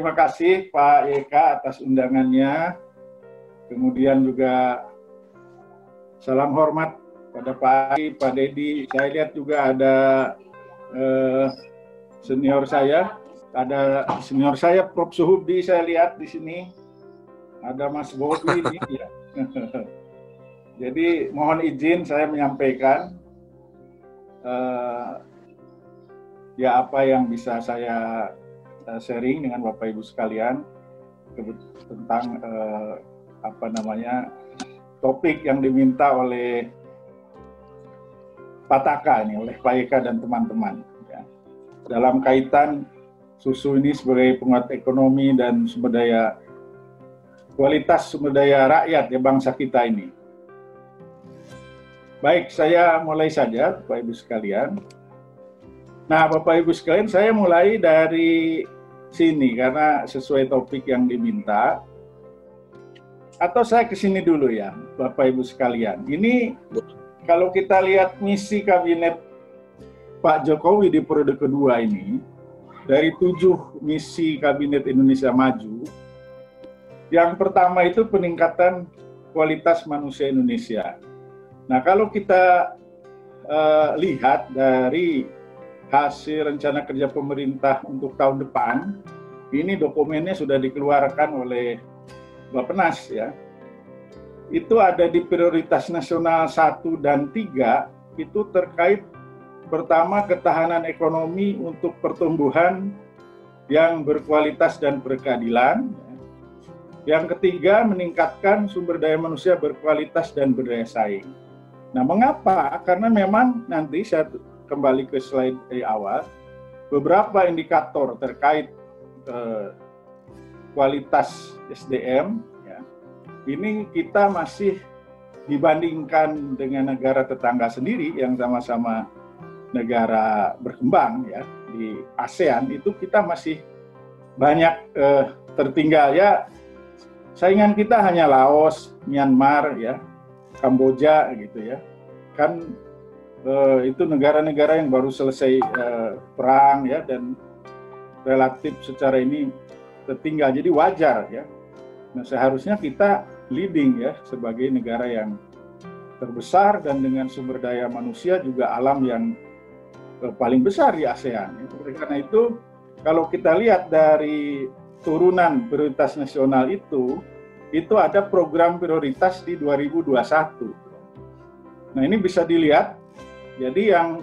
terima kasih Pak Eka atas undangannya. Kemudian juga salam hormat pada Pak Ari, Pak Dedi. Saya lihat juga ada senior saya, Prof. Suhubdi, saya lihat di sini. Ada Mas Bobi ini ya. Jadi mohon izin saya menyampaikan ya apa yang bisa saya sharing dengan Bapak Ibu sekalian tentang topik yang diminta oleh Pak Taka ini, oleh Pak Eka dan teman-teman ya. Dalam kaitan susu ini sebagai penguat ekonomi dan sumber daya, kualitas sumber daya rakyat ya bangsa kita ini. Baik, saya mulai saja Bapak Ibu sekalian. Nah, Bapak Ibu sekalian, saya mulai dari sini karena sesuai topik yang diminta. Atau saya ke sini dulu ya, Bapak Ibu sekalian. Ini kalau kita lihat misi kabinet Pak Jokowi di periode kedua ini, dari 7 misi kabinet Indonesia Maju, yang pertama itu peningkatan kualitas manusia Indonesia. Nah, kalau kita lihat dari hasil rencana kerja pemerintah untuk tahun depan, ini dokumennya sudah dikeluarkan oleh Bappenas ya. Itu ada di prioritas nasional 1 dan 3, itu terkait pertama ketahanan ekonomi untuk pertumbuhan yang berkualitas dan berkeadilan. Yang ketiga, meningkatkan sumber daya manusia berkualitas dan berdaya saing. Nah, mengapa? Karena memang nanti saya kembali ke slide dari awal, beberapa indikator terkait kualitas SDM, ya, ini kita masih dibandingkan dengan negara tetangga sendiri yang sama-sama negara berkembang ya di ASEAN, itu kita masih banyak tertinggal ya. Saingan kita hanya Laos, Myanmar, ya, Kamboja, gitu ya. Kan itu negara-negara yang baru selesai perang, ya, dan relatif secara ini tertinggal. Jadi wajar, ya. Nah, seharusnya kita leading, ya, sebagai negara yang terbesar dan dengan sumber daya manusia juga alam yang paling besar di ASEAN. Ya. Karena itu, kalau kita lihat dari turunan prioritas nasional itu ada program prioritas di 2021. Nah, ini bisa dilihat, jadi yang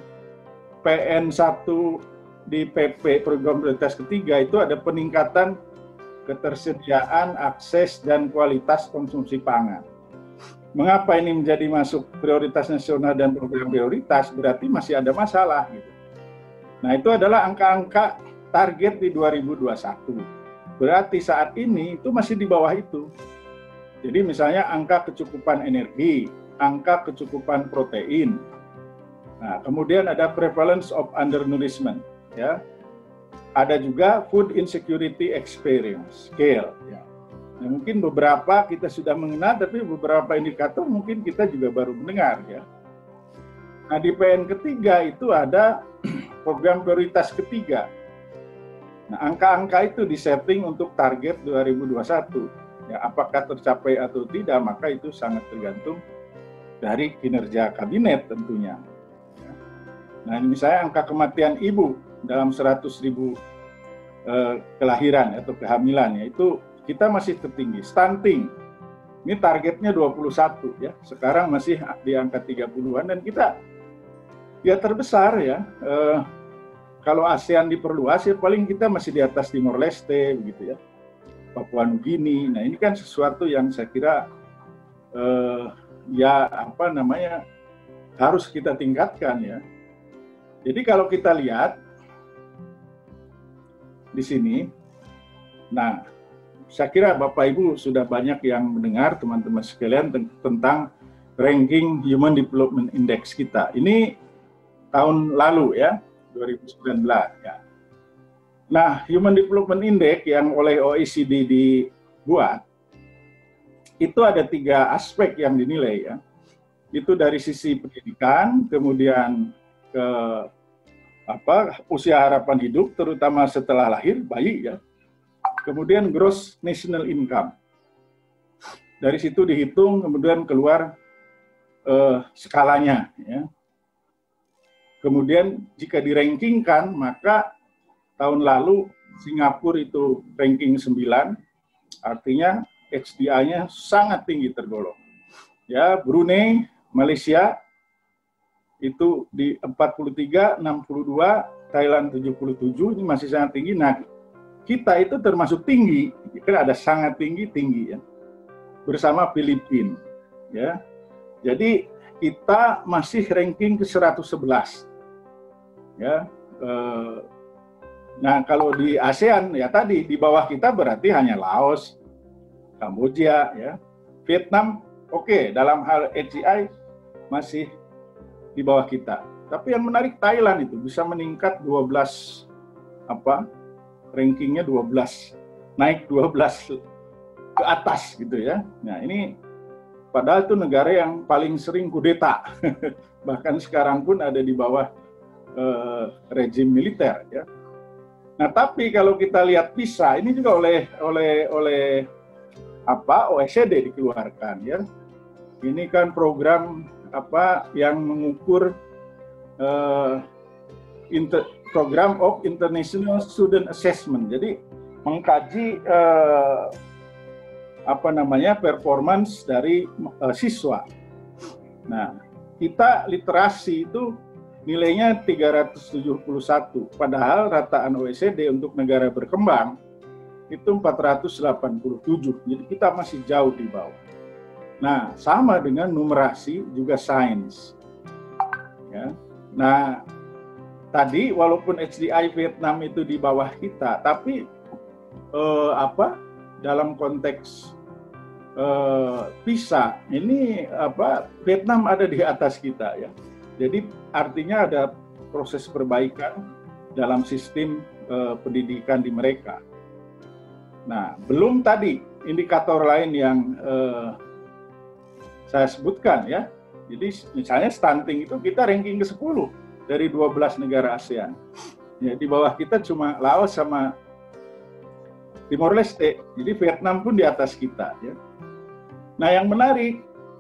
PN1 di PP program prioritas ketiga itu ada peningkatan ketersediaan, akses, dan kualitas konsumsi pangan. Mengapa ini menjadi masuk prioritas nasional dan program prioritas? Berarti masih ada masalah. Gitu. Nah, itu adalah angka-angka target di 2021. Berarti saat ini itu masih di bawah itu. Jadi misalnya angka kecukupan energi, angka kecukupan protein. Nah, kemudian ada prevalence of undernourishment, ya. Ada juga food insecurity experience scale, ya. Nah, mungkin beberapa kita sudah mengenal, tapi beberapa indikator mungkin kita juga baru mendengar, ya. Nah, di PN ketiga itu ada program prioritas ketiga. Nah, angka-angka itu disetting untuk target 2021. Ya, apakah tercapai atau tidak, maka itu sangat tergantung dari kinerja kabinet tentunya. Ya. Nah, misalnya angka kematian ibu dalam 100.000 kelahiran atau kehamilan, ya, itu kita masih tertinggi. Stunting, ini targetnya 21, ya. Sekarang masih di angka 30-an dan kita ya terbesar, ya. Kalau ASEAN diperluas, ya paling kita masih di atas Timor Leste, begitu ya, Papua Nugini. Nah, ini kan sesuatu yang saya kira harus kita tingkatkan, ya. Jadi kalau kita lihat di sini, nah, saya kira Bapak Ibu sudah banyak yang mendengar, teman-teman sekalian, tentang ranking Human Development Index kita. Ini tahun lalu, ya. 2019 ya. Nah, Human Development Index yang oleh OECD dibuat itu ada 3 aspek yang dinilai, ya. Itu dari sisi pendidikan, kemudian ke usia harapan hidup terutama setelah lahir bayi, ya. kemudian gross national income. Dari situ dihitung, kemudian keluar skalanya. Ya. Kemudian jika dirankingkan, maka tahun lalu Singapura itu ranking 9, artinya HDI-nya sangat tinggi tergolong. Ya, Brunei, Malaysia itu di 43, 62, Thailand 77, ini masih sangat tinggi. Nah, kita itu termasuk tinggi, kan ada sangat tinggi ya, bersama Filipina. Ya, jadi kita masih ranking ke 111. Ya, nah kalau di ASEAN ya tadi di bawah kita berarti hanya Laos, Kamboja, ya, Vietnam, oke, dalam hal HDI masih di bawah kita. Tapi yang menarik Thailand itu bisa meningkat 12 rankingnya 12, naik 12 ke atas gitu ya. Nah ini padahal itu negara yang paling sering kudeta, bahkan sekarang pun ada di bawah rejim militer ya. Nah tapi kalau kita lihat PISA ini juga oleh OECD dikeluarkan ya. Ini kan program yang mengukur program of International Student Assessment. Jadi mengkaji performance dari siswa. Nah, kita literasi itu nilainya 371, padahal rataan OECD untuk negara berkembang itu 487. Jadi kita masih jauh di bawah. Nah, sama dengan numerasi juga sains. Ya. Nah, tadi walaupun HDI Vietnam itu di bawah kita, tapi dalam konteks PISA ini Vietnam ada di atas kita ya. Jadi artinya ada proses perbaikan dalam sistem pendidikan di mereka. Nah, belum tadi indikator lain yang saya sebutkan ya. Jadi misalnya stunting itu kita ranking ke-10 dari 12 negara ASEAN. Ya, di bawah kita cuma Laos sama Timor Leste. Jadi Vietnam pun di atas kita ya. Nah, yang menarik,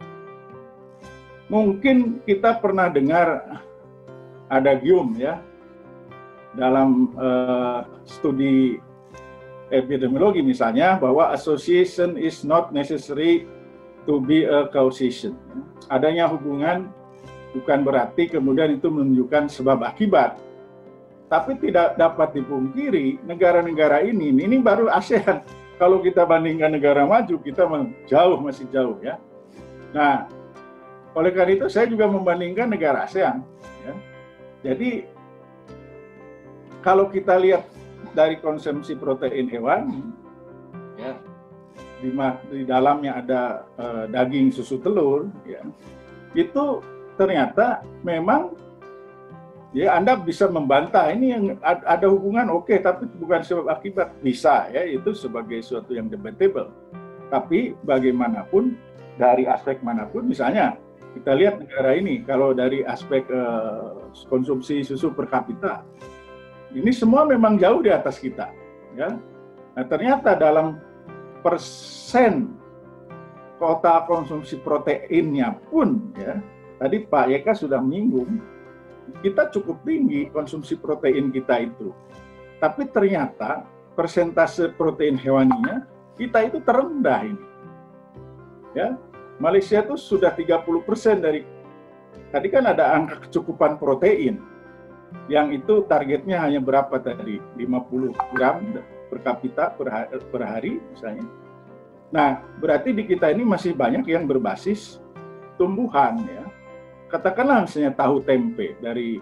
mungkin kita pernah dengar adagium ya dalam studi epidemiologi misalnya bahwa association is not necessary to be a causation. Adanya hubungan bukan berarti kemudian itu menunjukkan sebab akibat. Tapi tidak dapat dipungkiri negara-negara ini baru ASEAN. Kalau kita bandingkan negara maju, kita masih jauh ya. Nah, oleh karena itu saya juga membandingkan negara ASEAN. Ya. Jadi kalau kita lihat dari konsumsi protein hewani, ya, di dalamnya ada daging, susu, telur, ya, itu ternyata memang ya Anda bisa membantah ini yang ada hubungan, oke, tapi bukan sebab akibat, bisa ya, itu sebagai suatu yang debatable. Tapi bagaimanapun dari aspek manapun, misalnya kita lihat negara ini kalau dari aspek konsumsi susu per kapita, ini semua memang jauh di atas kita, ya. Nah, ternyata dalam persen kota konsumsi proteinnya pun, ya, tadi Pak Yeka sudah menyinggung, kita cukup tinggi konsumsi protein kita itu. Tapi ternyata persentase protein hewaninya kita itu terendah ini. Ya, Malaysia itu sudah 30% dari, tadi kan ada angka kecukupan protein, yang itu targetnya hanya berapa tadi? 50 gram per kapita per hari misalnya. Nah, berarti di kita ini masih banyak yang berbasis tumbuhan ya. Katakanlah misalnya tahu tempe dari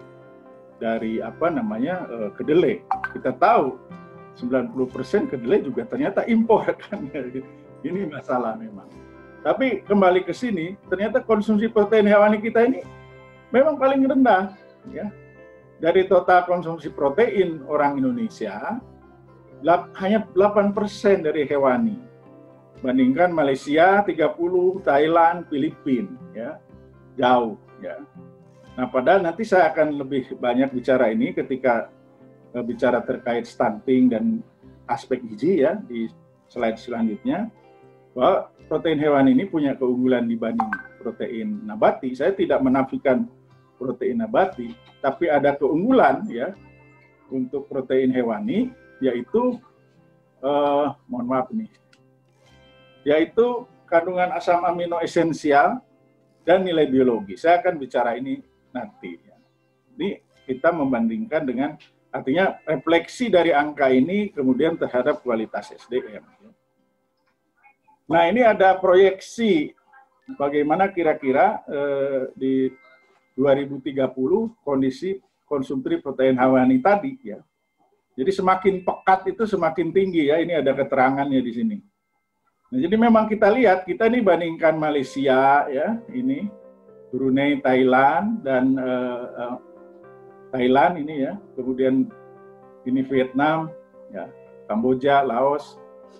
kedelai. Kita tahu 90% kedelai juga ternyata impor kan. Ini masalah memang. Tapi kembali ke sini, ternyata konsumsi protein hewani kita ini memang paling rendah ya. Dari total konsumsi protein orang Indonesia hanya 8% dari hewani. Bandingkan Malaysia 30, Thailand, Filipina ya. Jauh ya. Nah, padahal nanti saya akan lebih banyak bicara ini ketika bicara terkait stunting dan aspek gizi ya di slide selanjutnya, bahwa protein hewan ini punya keunggulan dibanding protein nabati. Saya tidak menafikan protein nabati, tapi ada keunggulan ya untuk protein hewani, yaitu mohon maaf nih, yaitu kandungan asam amino esensial dan nilai biologi. Saya akan bicara ini nanti. Ini kita membandingkan dengan, artinya refleksi dari angka ini kemudian terhadap kualitas SDM. Nah, ini ada proyeksi bagaimana kira-kira di 2030 kondisi konsumsi protein hewani tadi ya. Jadi semakin pekat itu semakin tinggi ya. Ini ada keterangannya di sini. Nah, jadi memang kita lihat, kita ini bandingkan Malaysia ya, ini Brunei, Thailand dan Thailand ini ya, kemudian ini Vietnam, ya, Kamboja, Laos.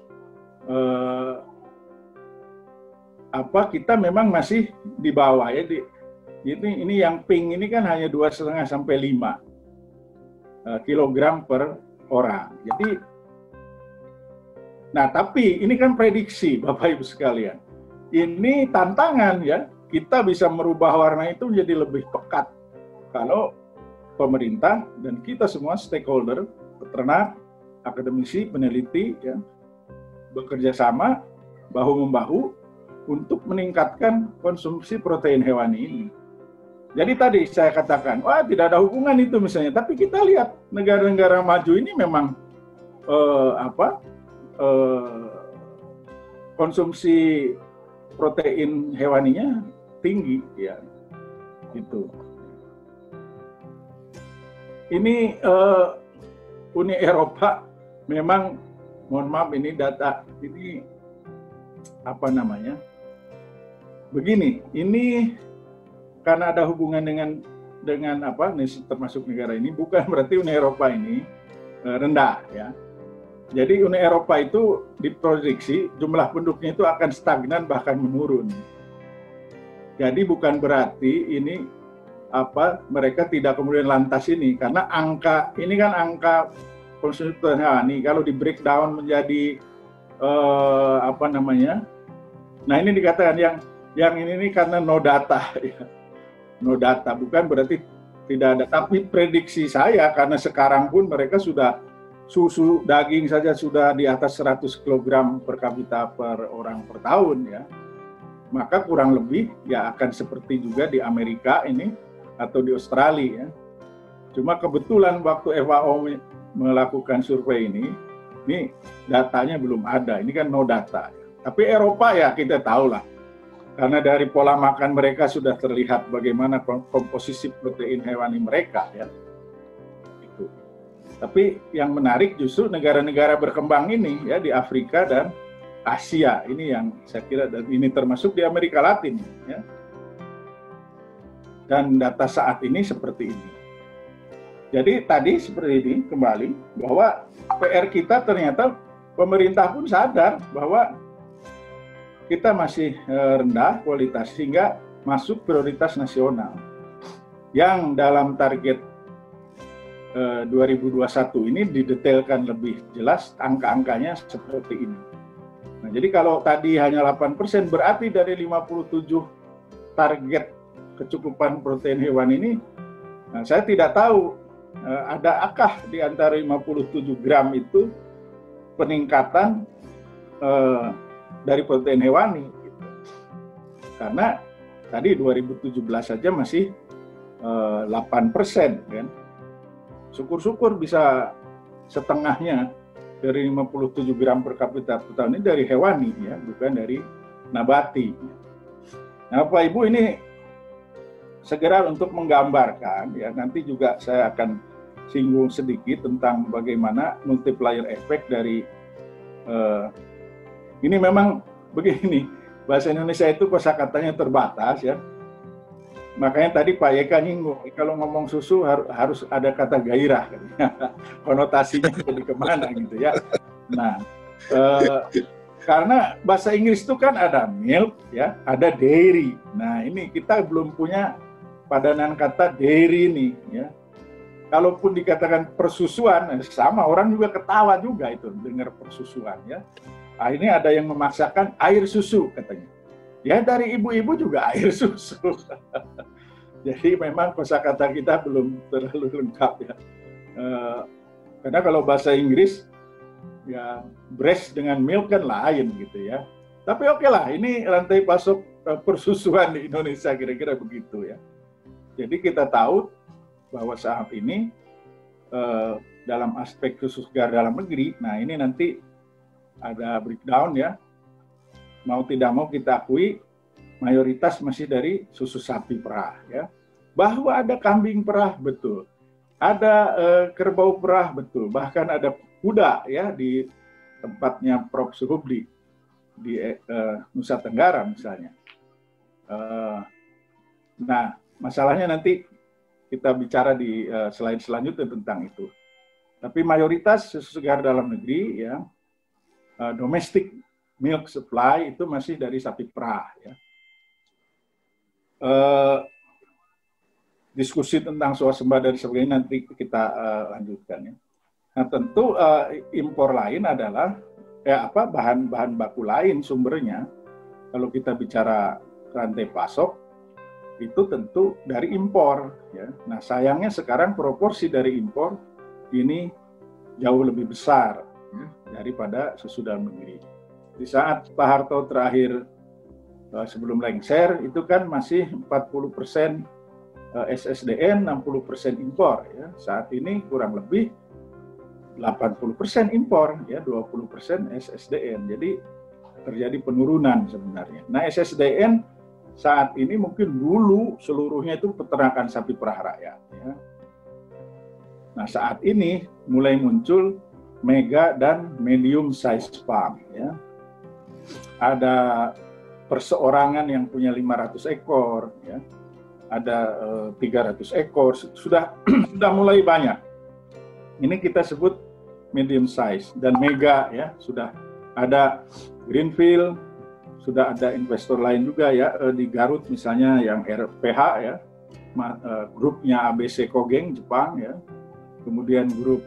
Kita memang masih di bawah ya. Ini yang pink ini kan hanya 2,5 sampai 5 kilogram per orang. Jadi, nah tapi ini kan prediksi Bapak Ibu sekalian. Ini tantangan ya. Kita bisa merubah warna itu menjadi lebih pekat kalau pemerintah dan kita semua stakeholder, peternak, akademisi, peneliti ya, bekerja sama bahu-membahu untuk meningkatkan konsumsi protein hewani ini. Jadi tadi saya katakan, wah tidak ada hubungan itu misalnya, tapi kita lihat negara-negara maju ini memang konsumsi protein hewaninya tinggi ya, gitu. Ini Uni Eropa memang, mohon maaf ini data ini apa namanya? Begini, ini karena ada hubungan dengan apa? Termasuk negara ini, bukan berarti Uni Eropa ini rendah ya. Jadi Uni Eropa itu diprediksi jumlah penduduknya itu akan stagnan bahkan menurun. Jadi bukan berarti ini mereka tidak kemudian lantas ini, karena angka ini kan angka konsumsi protein hewani kalau di breakdown menjadi apa namanya? Nah ini dikatakan yang ini karena no data ya. No data bukan berarti tidak ada, tapi prediksi saya karena sekarang pun mereka sudah susu daging saja sudah di atas 100 kg per kapita per orang per tahun ya. Maka kurang lebih ya akan seperti juga di Amerika ini atau di Australia ya. Cuma kebetulan waktu FAO melakukan survei ini datanya belum ada. Ini kan no data. Tapi Eropa ya kita tahu lah. Karena dari pola makan mereka sudah terlihat bagaimana komposisi protein hewani mereka ya. Itu. Tapi yang menarik justru negara-negara berkembang ini ya di Afrika dan Asia ini yang saya kira, dan ini termasuk di Amerika Latin ya. Dan data saat ini seperti ini. Jadi tadi seperti ini kembali bahwa PR kita ternyata pemerintah pun sadar bahwa kita masih rendah kualitas sehingga masuk prioritas nasional yang dalam target 2021 ini didetailkan lebih jelas angka-angkanya seperti ini. Nah, jadi kalau tadi hanya 8% berarti dari 57 target kecukupan protein hewan ini, nah, saya tidak tahu adakah di antara 57 gram itu peningkatan dari protein hewani gitu. Karena tadi 2017 saja masih 8% kan. Syukur-syukur bisa setengahnya dari 57 gram per kapita per tahun ini dari hewani ya, bukan dari nabati. Nah, Bapak Ibu ini segera untuk menggambarkan ya, nanti juga saya akan singgung sedikit tentang bagaimana multiplier effect dari ini memang begini, bahasa Indonesia itu kosakatanya terbatas ya. Makanya tadi Pak Yeka nyinggung, kalau ngomong susu harus ada kata gairah, konotasinya jadi kemana gitu ya. Nah, karena bahasa Inggris itu kan ada milk ya, ada dairy. Nah ini kita belum punya padanan kata dairy nih ya. kalaupun dikatakan persusuan, sama orang juga ketawa juga itu dengar persusuan ya. Nah, ini ada yang memaksakan air susu katanya. Ya dari ibu-ibu juga air susu. Jadi memang kosakata kita belum terlalu lengkap ya. Karena kalau bahasa Inggris ya breast dengan milk kan lain gitu ya. Tapi oke lah, ini rantai pasok persusuan di Indonesia kira-kira begitu ya. Jadi kita tahu bahwa saat ini dalam aspek susu segar dalam negeri, nah ini nanti ada breakdown ya. Mau tidak mau kita akui mayoritas masih dari susu sapi perah ya. Bahwa ada kambing perah betul, ada kerbau perah betul, bahkan ada kuda ya di tempatnya Prof. Suhubdi di Nusa Tenggara misalnya. Nah masalahnya nanti kita bicara di slide selanjutnya tentang itu. Tapi mayoritas susu segar dalam negeri ya, domestic milk supply itu masih dari sapi perah ya. Diskusi tentang swasembada dan sebagainya nanti kita lanjutkan ya. Nah tentu impor lain adalah bahan-bahan baku lain sumbernya. Kalau kita bicara rantai pasok itu tentu dari impor ya. Nah sayangnya sekarang proporsi dari impor ini jauh lebih besar ya, daripada susu dalam negeri. Di saat Pak Harto terakhir sebelum lengser itu kan masih 40% SSDN, 60% impor ya. Saat ini kurang lebih 80% impor ya, 20% SSDN. Jadi terjadi penurunan sebenarnya. Nah SSDN saat ini mungkin dulu seluruhnya itu peternakan sapi perah rakyat ya. Nah saat ini mulai muncul mega dan medium size farm ya. Ada perseorangan yang punya 500 ekor ya. Ada 300 ekor, sudah mulai banyak. Ini kita sebut medium size dan mega ya, sudah ada Greenfield, sudah ada investor lain juga ya di Garut misalnya yang RPH ya, grupnya ABC Kogeng Jepang ya, kemudian grup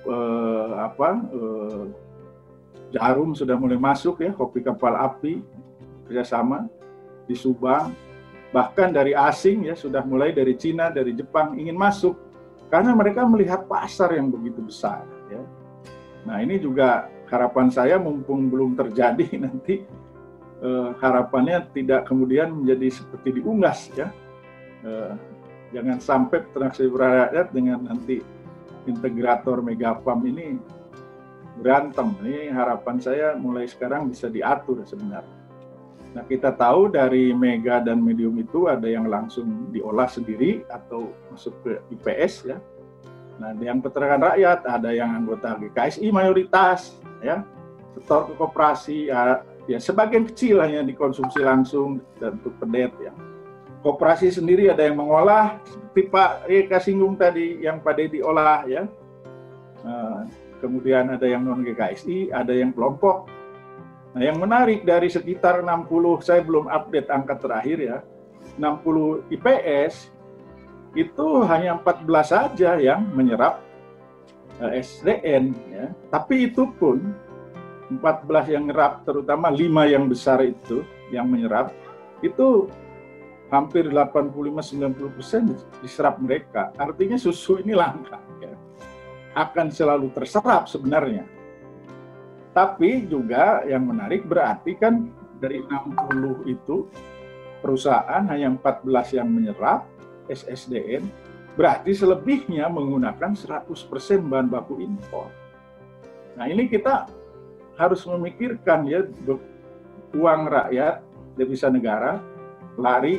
Jarum sudah mulai masuk ya, kopi kapal api kerjasama di Subang, bahkan dari asing ya sudah mulai dari Cina, dari Jepang ingin masuk karena mereka melihat pasar yang begitu besar ya. Nah ini juga harapan saya mumpung belum terjadi nanti harapannya tidak kemudian menjadi seperti diunggas ya. Jangan sampai peternak sapi perah rakyat dengan nanti integrator Megapam ini berantem. Ini harapan saya mulai sekarang bisa diatur sebenarnya. Nah kita tahu dari mega dan medium itu ada yang langsung diolah sendiri atau masuk ke IPS ya. Nah yang peternakan rakyat ada yang anggota GKSI mayoritas ya, setor ke koperasi ya sebagian kecil hanya dikonsumsi langsung dan untuk pedet ya. Koperasi sendiri ada yang mengolah seperti Pak Eka singgung tadi yang Pak Dedi olah ya. Kemudian ada yang non GKSI, ada yang kelompok. Nah yang menarik dari sekitar 60, saya belum update angka terakhir ya, 60 IPS itu hanya 14 saja yang menyerap SDN ya. Tapi itu pun 14 yang menyerap, terutama 5 yang besar itu yang menyerap, itu hampir 85-90% diserap mereka. Artinya susu ini langka ya. Akan selalu terserap sebenarnya. Tapi juga yang menarik berarti kan dari 60 itu perusahaan hanya 14 yang menyerap SSDN, berarti selebihnya menggunakan 100% bahan baku impor. Nah ini kita harus memikirkan ya, uang rakyat, devisa negara, lari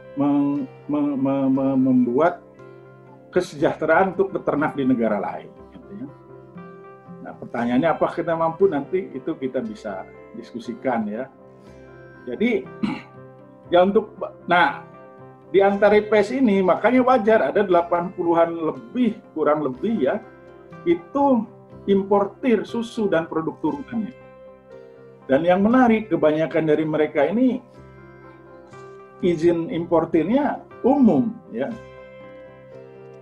membuat kesejahteraan untuk peternak di negara lain. Nah, pertanyaannya apakah kita mampu, nanti itu kita bisa diskusikan ya. Jadi ya di antara IPS ini makanya wajar ada 80-an lebih kurang lebih ya itu importir susu dan produk turunannya. Dan yang menarik kebanyakan dari mereka ini izin importirnya umum ya.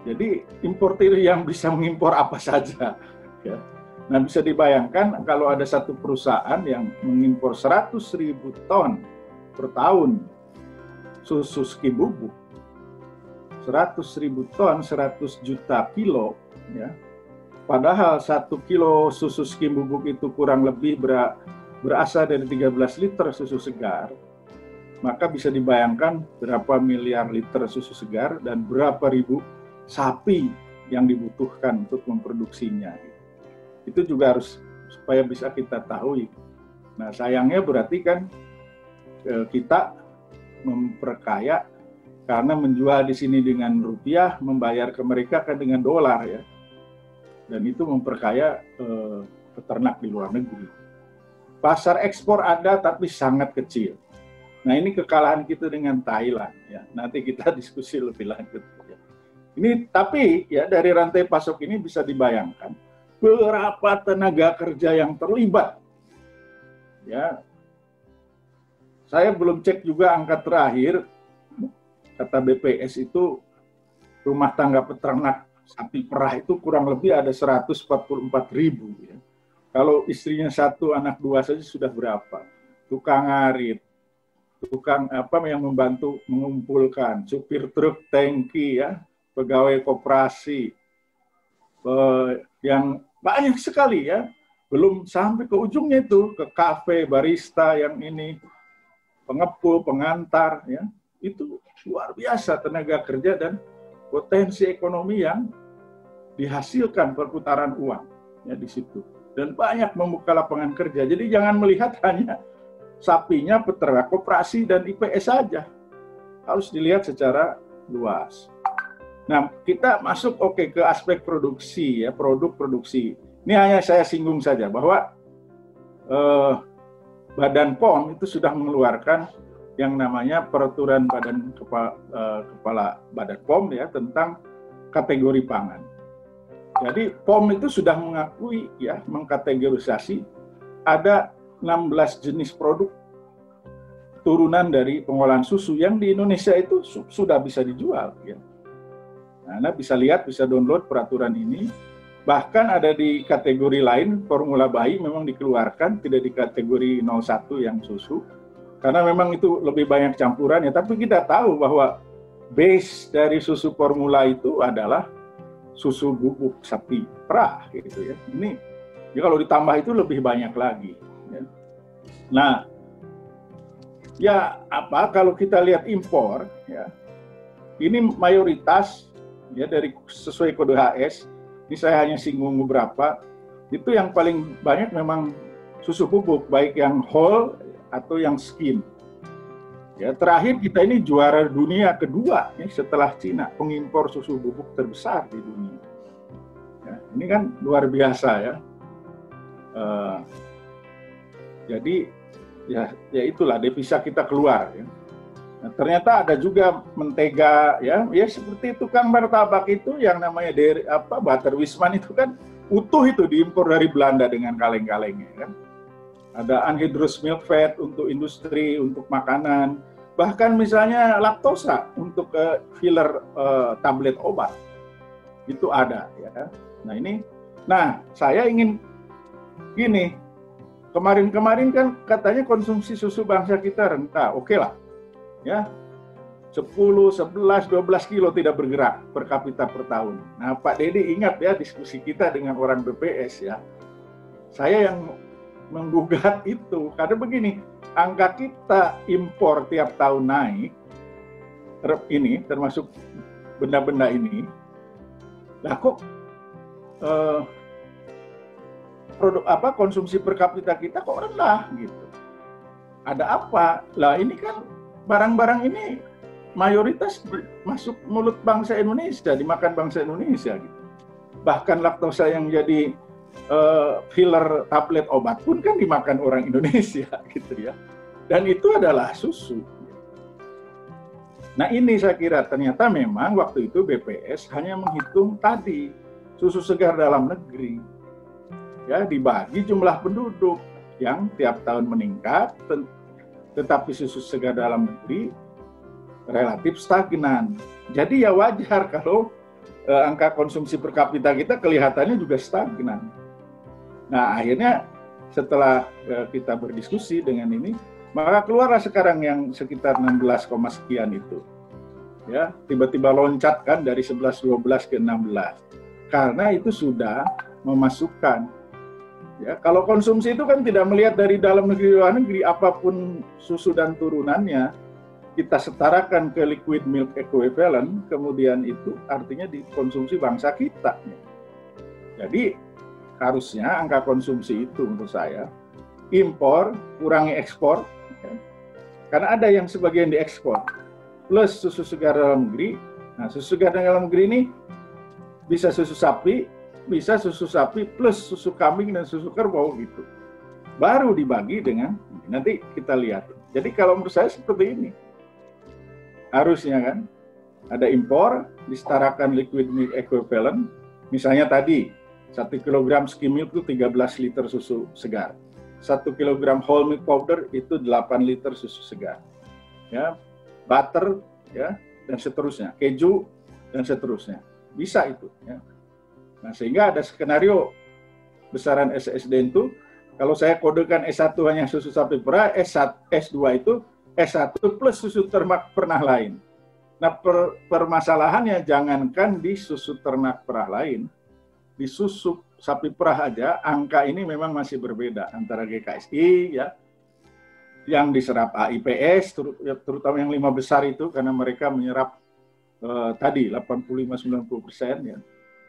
Jadi importir yang bisa mengimpor apa saja. Ya. Nah, bisa dibayangkan kalau ada satu perusahaan yang mengimpor 100.000 ton per tahun susu skim bubuk, 100.000 ton, 100 juta kilo, ya. Padahal 1 kilo susu skim bubuk itu kurang lebih berasal dari 13 liter susu segar, maka bisa dibayangkan berapa miliar liter susu segar dan berapa ribu sapi yang dibutuhkan untuk memproduksinya. Itu juga harus supaya bisa kita tahu. Nah, sayangnya berarti kan kita memperkaya karena menjual di sini dengan rupiah, membayar ke mereka kan dengan dolar, ya. Dan itu memperkaya peternak di luar negeri. Pasar ekspor ada tapi sangat kecil. Nah, ini kekalahan kita dengan Thailand, ya. Nanti kita diskusi lebih lanjut, ya. Ini tapi ya dari rantai pasok ini bisa dibayangkan berapa tenaga kerja yang terlibat. Ya. Saya belum cek juga angka terakhir, kata BPS itu rumah tangga peternak sapi perah itu kurang lebih ada 144.000. Ya. Kalau istrinya 1, anak 2 saja sudah berapa? Tukang ngarit, tukang apa yang membantu mengumpulkan, supir truk, tangki, ya, pegawai koperasi, yang banyak sekali, ya. Belum sampai ke ujungnya itu, ke kafe, barista yang ini, pengepul, pengantar, ya. Itu luar biasa tenaga kerja dan potensi ekonomi yang dihasilkan perputaran uang, ya, di situ. Dan banyak membuka lapangan kerja. Jadi jangan melihat hanya sapinya, peternak, koperasi, dan IPS saja. Harus dilihat secara luas. Nah, kita masuk ke aspek produksi, ya, produk produksi. Ini hanya saya singgung saja bahwa Badan POM itu sudah mengeluarkan yang namanya peraturan kepala Badan POM, ya, tentang kategori pangan. Jadi POM itu sudah mengakui, ya, mengkategorisasi ada 16 jenis produk turunan dari pengolahan susu yang di Indonesia itu sudah bisa dijual, ya. Nah, Anda bisa lihat, bisa download peraturan ini. Bahkan ada di kategori lain, formula bayi memang dikeluarkan, tidak di kategori 01 yang susu, karena memang itu lebih banyak campurannya. Tapi kita tahu bahwa base dari susu formula itu adalah susu bubuk sapi perah, gitu, ya. Ini ya kalau ditambah itu lebih banyak lagi, ya. Nah, ya apa kalau kita lihat impor, ya, ini mayoritas, ya, dari sesuai kode HS, ini saya hanya singgung beberapa, itu yang paling banyak memang susu bubuk, baik yang whole atau yang skim. Ya, terakhir kita ini juara dunia kedua, ya, setelah Cina, pengimpor susu bubuk terbesar di dunia. Ya, ini kan luar biasa, ya. Jadi ya itulah devisa kita keluar, ya. Nah, ternyata ada juga mentega, ya seperti tukang martabak itu yang namanya Butter Wisman itu kan utuh itu diimpor dari Belanda dengan kaleng-kalengnya, kan. Ada anhydrous milk fat untuk industri, untuk makanan, bahkan misalnya laktosa untuk filler tablet obat itu ada, ya. Nah saya ingin gini, kemarin kan katanya konsumsi susu bangsa kita rendah, oke lah. Ya, 10, 11, 12 kilo tidak bergerak per kapita per tahun. Nah, Pak Dedi ingat, ya, diskusi kita dengan orang BPS, ya. Saya yang menggugat itu, karena begini, angka kita impor tiap tahun naik, ini termasuk benda-benda ini, lah kok konsumsi per kapita kita kok rendah, gitu. Ada apa? Lah ini kan barang-barang ini mayoritas masuk mulut bangsa Indonesia, dimakan bangsa Indonesia, gitu. Bahkan laktosa yang jadi filler tablet obat pun kan dimakan orang Indonesia, gitu, ya. Dan itu adalah susu. Nah, ini saya kira ternyata memang waktu itu BPS hanya menghitung tadi susu segar dalam negeri, ya, dibagi jumlah penduduk yang tiap tahun meningkat, tetapi susu segar dalam negeri relatif stagnan. Jadi ya wajar kalau angka konsumsi per kapita kita kelihatannya juga stagnan. Nah, akhirnya setelah kita berdiskusi dengan ini, maka keluarlah sekarang yang sekitar 16, sekian itu. Ya, tiba-tiba loncat kan dari 11-12 ke 16. Karena itu sudah memasukkan. Ya, kalau konsumsi itu kan tidak melihat dari dalam negeri luar negeri, apapun susu dan turunannya, kita setarakan ke liquid milk equivalent, kemudian itu artinya dikonsumsi bangsa kita. Jadi harusnya angka konsumsi itu menurut saya, impor, kurangi ekspor, ya. Karena ada yang sebagian diekspor, plus susu segar dalam negeri. Nah, susu segar dalam negeri ini bisa susu sapi, bisa susu sapi plus susu kambing dan susu kerbau gitu. Baru dibagi dengan, nanti kita lihat. Jadi kalau menurut saya seperti ini. Harusnya kan, ada impor, disetarakan liquid milk equivalent. Misalnya tadi, 1 kg skim milk itu 13 liter susu segar. 1 kg whole milk powder itu 8 liter susu segar. Ya, butter, ya, dan seterusnya. Keju, dan seterusnya. Bisa itu. Ya. Nah, sehingga ada skenario besaran SSD itu, kalau saya kodekan S1 hanya susu sapi perah, S2 itu S1 plus susu ternak perah lain. Nah, permasalahannya jangankan di susu ternak perah lain, di susu sapi perah aja, angka ini memang masih berbeda antara GKSI, ya, yang diserap AIPS, terutama yang 5 besar itu, karena mereka menyerap tadi 85-90%, ya.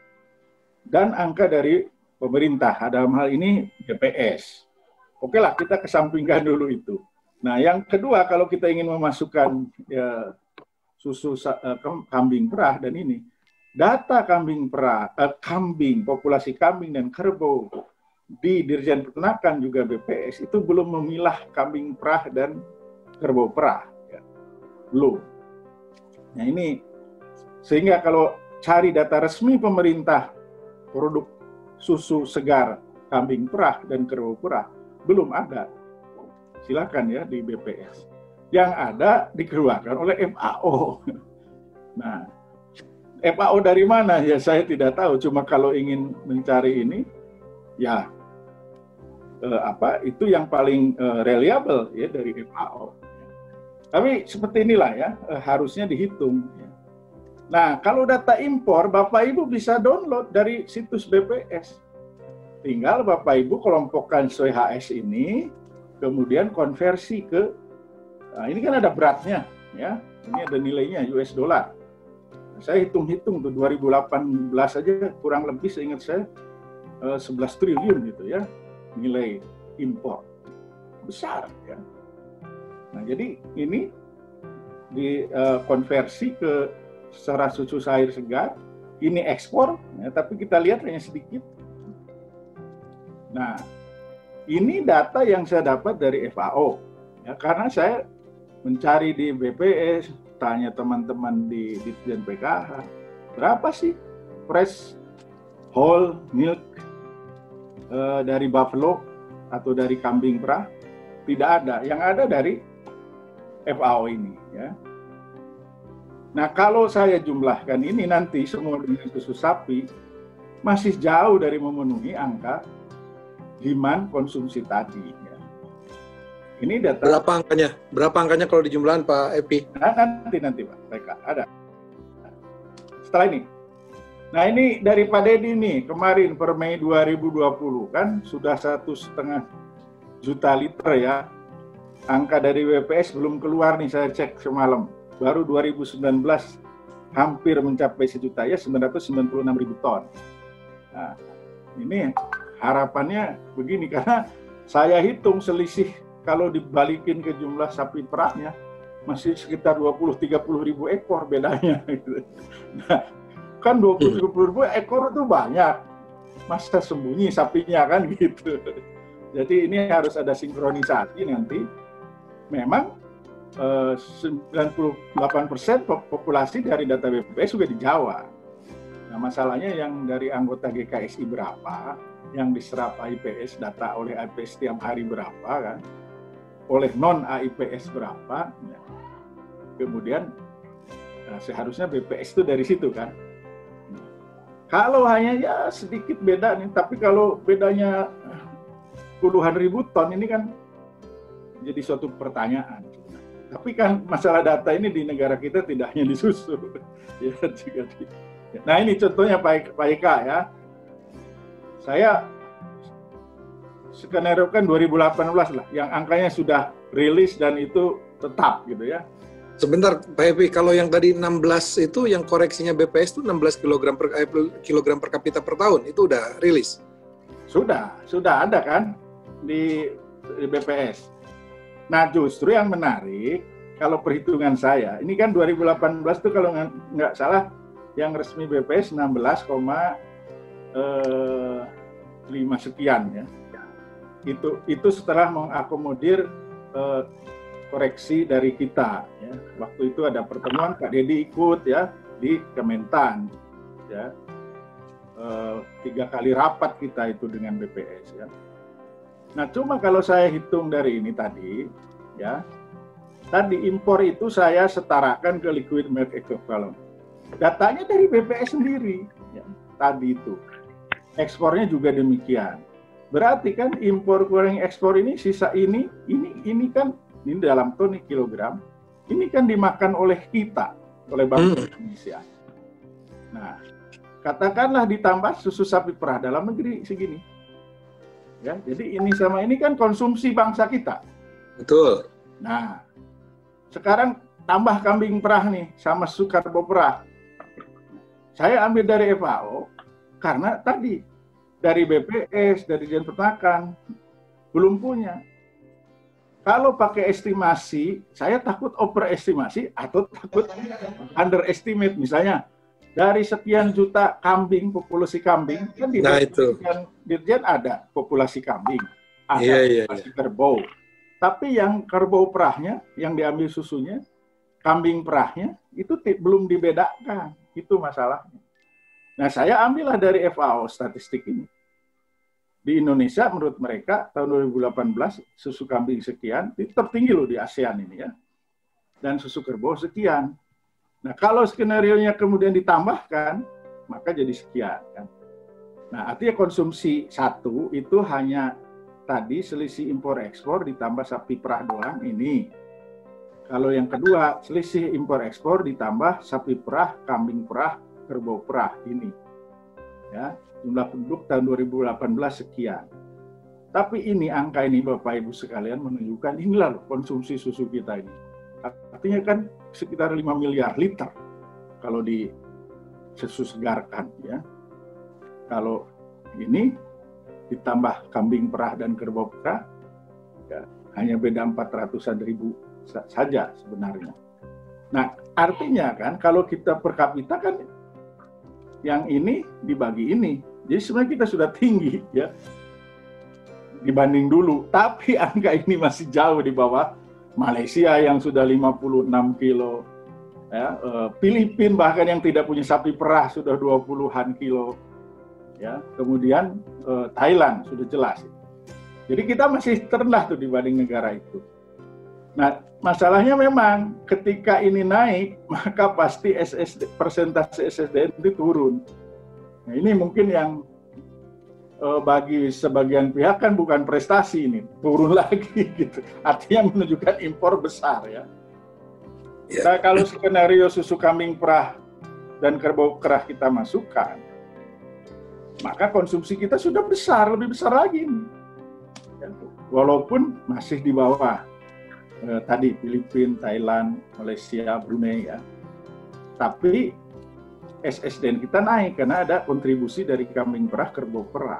Dan angka dari pemerintah, dalam hal ini BPS. Oke lah, kita kesampingkan dulu itu. Nah, yang kedua, kalau kita ingin memasukkan ya, susu kambing perah dan ini, data kambing perah, populasi kambing dan kerbau di Dirjen Peternakan juga BPS itu belum memilah kambing perah dan kerbau perah. Ya. Belum. Nah, ini sehingga kalau cari data resmi pemerintah produk susu segar kambing perah dan kerbau perah belum ada. Silakan ya di BPS. Yang ada dikeluarkan oleh FAO. Nah, FAO dari mana? Ya saya tidak tahu. Cuma kalau ingin mencari ini, ya itu yang paling reliable ya dari FAO. Tapi seperti inilah ya harusnya dihitung. Ya. Nah, kalau data impor, Bapak Ibu bisa download dari situs BPS. Tinggal Bapak Ibu kelompokkan sesuai HS ini, kemudian konversi ke, nah ini kan ada beratnya, ya. Ini ada nilainya US dollar. Saya hitung-hitung tuh 2018 aja kurang lebih seingat saya 11 triliun gitu ya nilai impor. Besar ya. Nah, jadi ini dikonversi ke secara susu air segar, ini ekspor, ya, tapi kita lihat hanya sedikit. Nah, ini data yang saya dapat dari FAO, ya, karena saya mencari di BPS, tanya teman-teman di Ditjen PKH, berapa sih fresh whole milk dari buffalo atau dari kambing perah? Tidak ada, yang ada dari FAO ini, ya. Nah, kalau saya jumlahkan ini nanti semua dengan susu sapi masih jauh dari memenuhi angka demand konsumsi tadi. Ya. Ini data. Berapa angkanya? Berapa angkanya kalau dijumlahan Pak Epi? Nah, nanti Pak, mereka ada. Setelah ini. Nah, ini dari Pak Dedi nih, kemarin per Mei 2020 kan sudah 1,5 juta liter ya. Angka dari BPS belum keluar nih, saya cek semalam. Baru 2019 hampir mencapai 1 juta ya, 996.000 ton. Nah, ini harapannya begini, karena saya hitung selisih kalau dibalikin ke jumlah sapi perahnya masih sekitar 20-30 ribu ekor bedanya. Nah, kan 20-30 ribu ekor itu banyak, masa sembunyi sapinya kan gitu. Jadi ini harus ada sinkronisasi nanti. Memang 98% populasi dari data BPS juga di Jawa. Nah, masalahnya yang dari anggota GKSI berapa, yang diserap AIPS data oleh AIPS setiap hari berapa kan, oleh non AIPS berapa, ya. Kemudian seharusnya BPS itu dari situ kan. Kalau hanya ya sedikit beda nih, tapi kalau bedanya puluhan ribu ton ini kan jadi suatu pertanyaan. Tapi kan masalah data ini di negara kita tidak hanya di susu. Ya, nah ini contohnya Pak Eka ya. Saya skenario kan 2018 lah, yang angkanya sudah rilis dan itu tetap gitu ya. Sebentar Pak Epi, kalau yang tadi 16 itu yang koreksinya BPS itu 16 kilogram per kapita per tahun, itu udah rilis? Sudah ada kan di BPS. Nah justru yang menarik, kalau perhitungan saya, ini kan 2018 itu kalau nggak salah yang resmi BPS 16,5 sekian ya. Itu setelah mengakomodir koreksi dari kita ya. Waktu itu ada pertemuan Pak Dedi ikut ya di Kementan ya. 3 kali rapat kita itu dengan BPS ya. Nah cuma kalau saya hitung dari ini tadi ya, tadi impor itu saya setarakan ke liquid milk equivalent. Datanya dari BPS sendiri ya, tadi itu. Ekspornya juga demikian. Berarti kan impor goreng ekspor ini sisa ini kan ini dalam ton kilogram, ini kan dimakan oleh kita, oleh bangsa Indonesia. Nah, katakanlah ditambah susu sapi perah dalam negeri segini. Ya, jadi ini sama ini kan konsumsi bangsa kita. Betul. Nah, sekarang tambah kambing perah nih sama susu karbo perah. Saya ambil dari FAO karena tadi dari BPS, dari Dijen Peternakan belum punya. Kalau pakai estimasi, saya takut overestimasi atau takut underestimate. Misalnya, dari sekian juta kambing, populasi kambing, kan di Dirjen ada populasi kambing, ada populasi kerbau. Tapi yang kerbau perahnya, yang diambil susunya, kambing perahnya, itu belum dibedakan. Itu masalahnya. Nah, saya ambillah dari FAO statistik ini. Di Indonesia menurut mereka tahun 2018 susu kambing sekian, itu tertinggi loh di ASEAN ini ya. Dan susu kerbau sekian. Nah kalau skenario-nya kemudian ditambahkan, maka jadi sekian kan. Nah artinya konsumsi satu itu hanya tadi selisih impor ekspor ditambah sapi perah doang ini. Kalau yang kedua selisih impor ekspor ditambah sapi perah, kambing perah, kerbau perah ini. Ya. Jumlah penduduk tahun 2018 sekian. Tapi ini angka ini Bapak Ibu sekalian menunjukkan inilah loh konsumsi susu kita ini. Artinya kan sekitar 5 miliar liter kalau disegarkan ya. Kalau ini ditambah kambing perah dan kerbau perah ya, hanya beda 400-an ribu saja sebenarnya. Nah, artinya kan kalau kita per kapita kan yang ini dibagi ini. Jadi sebenarnya kita sudah tinggi ya dibanding dulu, tapi angka ini masih jauh di bawah Malaysia yang sudah 56 kilo, ya, Filipina bahkan yang tidak punya sapi perah sudah 20-an kilo, ya, kemudian Thailand sudah jelas. Jadi kita masih terendah tuh dibanding negara itu. Nah masalahnya memang ketika ini naik maka pasti persentase SSDN itu turun. Nah, ini mungkin yang bagi sebagian pihak kan bukan prestasi ini, turun lagi gitu. Artinya menunjukkan impor besar ya. Nah, kalau skenario susu kambing perah dan kerbau perah kita masukkan, maka konsumsi kita sudah besar, lebih besar lagi ini. Ya, walaupun masih di bawah tadi Filipina, Thailand, Malaysia, Brunei ya. Tapi SSDN kita naik karena ada kontribusi dari kambing perah, kerbau perah.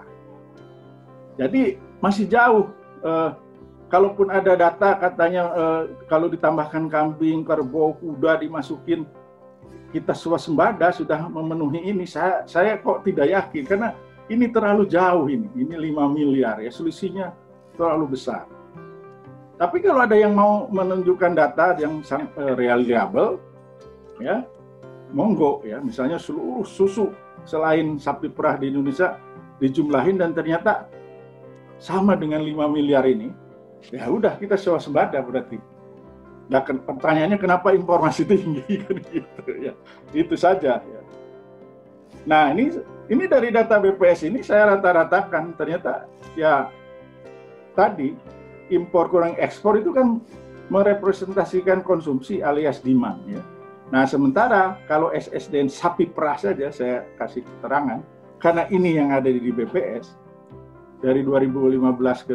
Jadi masih jauh. Kalaupun ada data katanya kalau ditambahkan kambing, kerbau, kuda dimasukin, kita swasembada sudah memenuhi ini. Saya kok tidak yakin karena ini terlalu jauh ini 5 miliar ya, selisihnya terlalu besar. Tapi kalau ada yang mau menunjukkan data yang reliable, ya monggo ya, misalnya seluruh susu selain sapi perah di Indonesia dijumlahin dan ternyata sama dengan 5 miliar ini, ya udah kita swasembada berarti. Nah pertanyaannya kenapa impor masih tinggi gitu ya, itu saja ya. Nah ini Ini dari data BPS ini saya rata-ratakan ternyata ya tadi impor kurang ekspor itu kan merepresentasikan konsumsi alias demand ya. Nah sementara kalau SSDN sapi perah saja saya kasih keterangan karena ini yang ada di BPS dari 2015 ke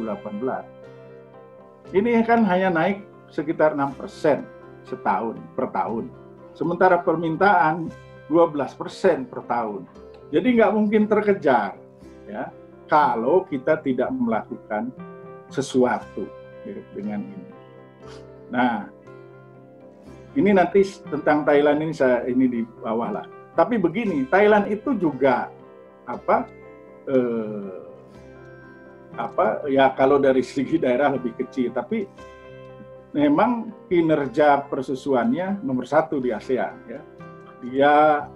2018 ini kan hanya naik sekitar 6% setahun per tahun. Sementara permintaan 12% per tahun. Jadi nggak mungkin terkejar ya kalau kita tidak melakukan sesuatu ya, dengan ini. Nah, ini nanti tentang Thailand ini saya ini di bawah lah. Tapi begini, Thailand itu juga ya kalau dari segi daerah lebih kecil, tapi memang kinerja persusuannya nomor 1 di ASEAN ya. Dia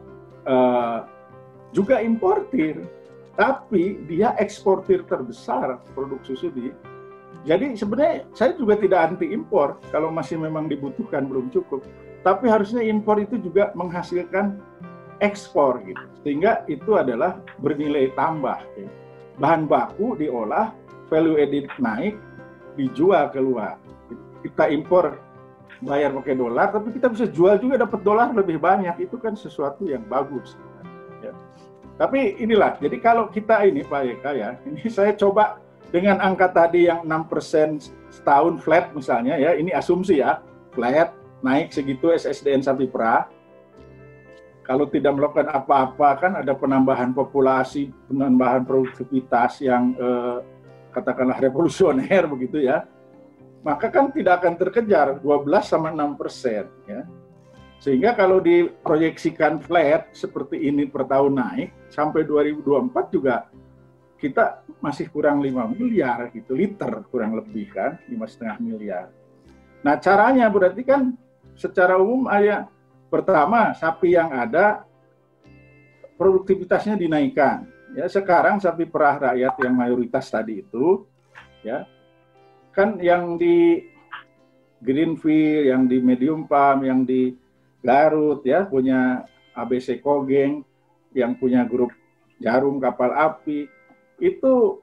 juga importir, tapi dia eksportir terbesar produk susu di. Jadi sebenarnya saya juga tidak anti impor kalau masih memang dibutuhkan belum cukup. Tapi harusnya impor itu juga menghasilkan ekspor gitu. Sehingga itu adalah bernilai tambah. Ya. Bahan baku diolah, value added naik, dijual keluar. Kita impor bayar pakai dolar, tapi kita bisa jual juga dapat dolar lebih banyak. Itu kan sesuatu yang bagus. Ya. Tapi inilah, jadi kalau kita ini Pak Eka ya, ini saya coba dengan angka tadi yang 6% setahun flat misalnya ya, ini asumsi ya, flat, naik segitu SSDN sapi perah. Kalau tidak melakukan apa-apa kan ada penambahan populasi, penambahan produktivitas yang katakanlah revolusioner begitu ya. Maka kan tidak akan terkejar 12 sama 6% ya. Sehingga kalau diproyeksikan flat seperti ini per tahun naik sampai 2024 juga kita masih kurang 5 miliar gitu liter kurang lebih kan 5,5 miliar. Nah caranya berarti kan secara umum pertama sapi yang ada produktivitasnya dinaikkan. Ya sekarang sapi perah rakyat yang mayoritas tadi itu ya kan yang di Greenfield, yang di Medium Farm, yang di Garut ya punya ABC Kogeng, yang punya grup Jarum kapal api itu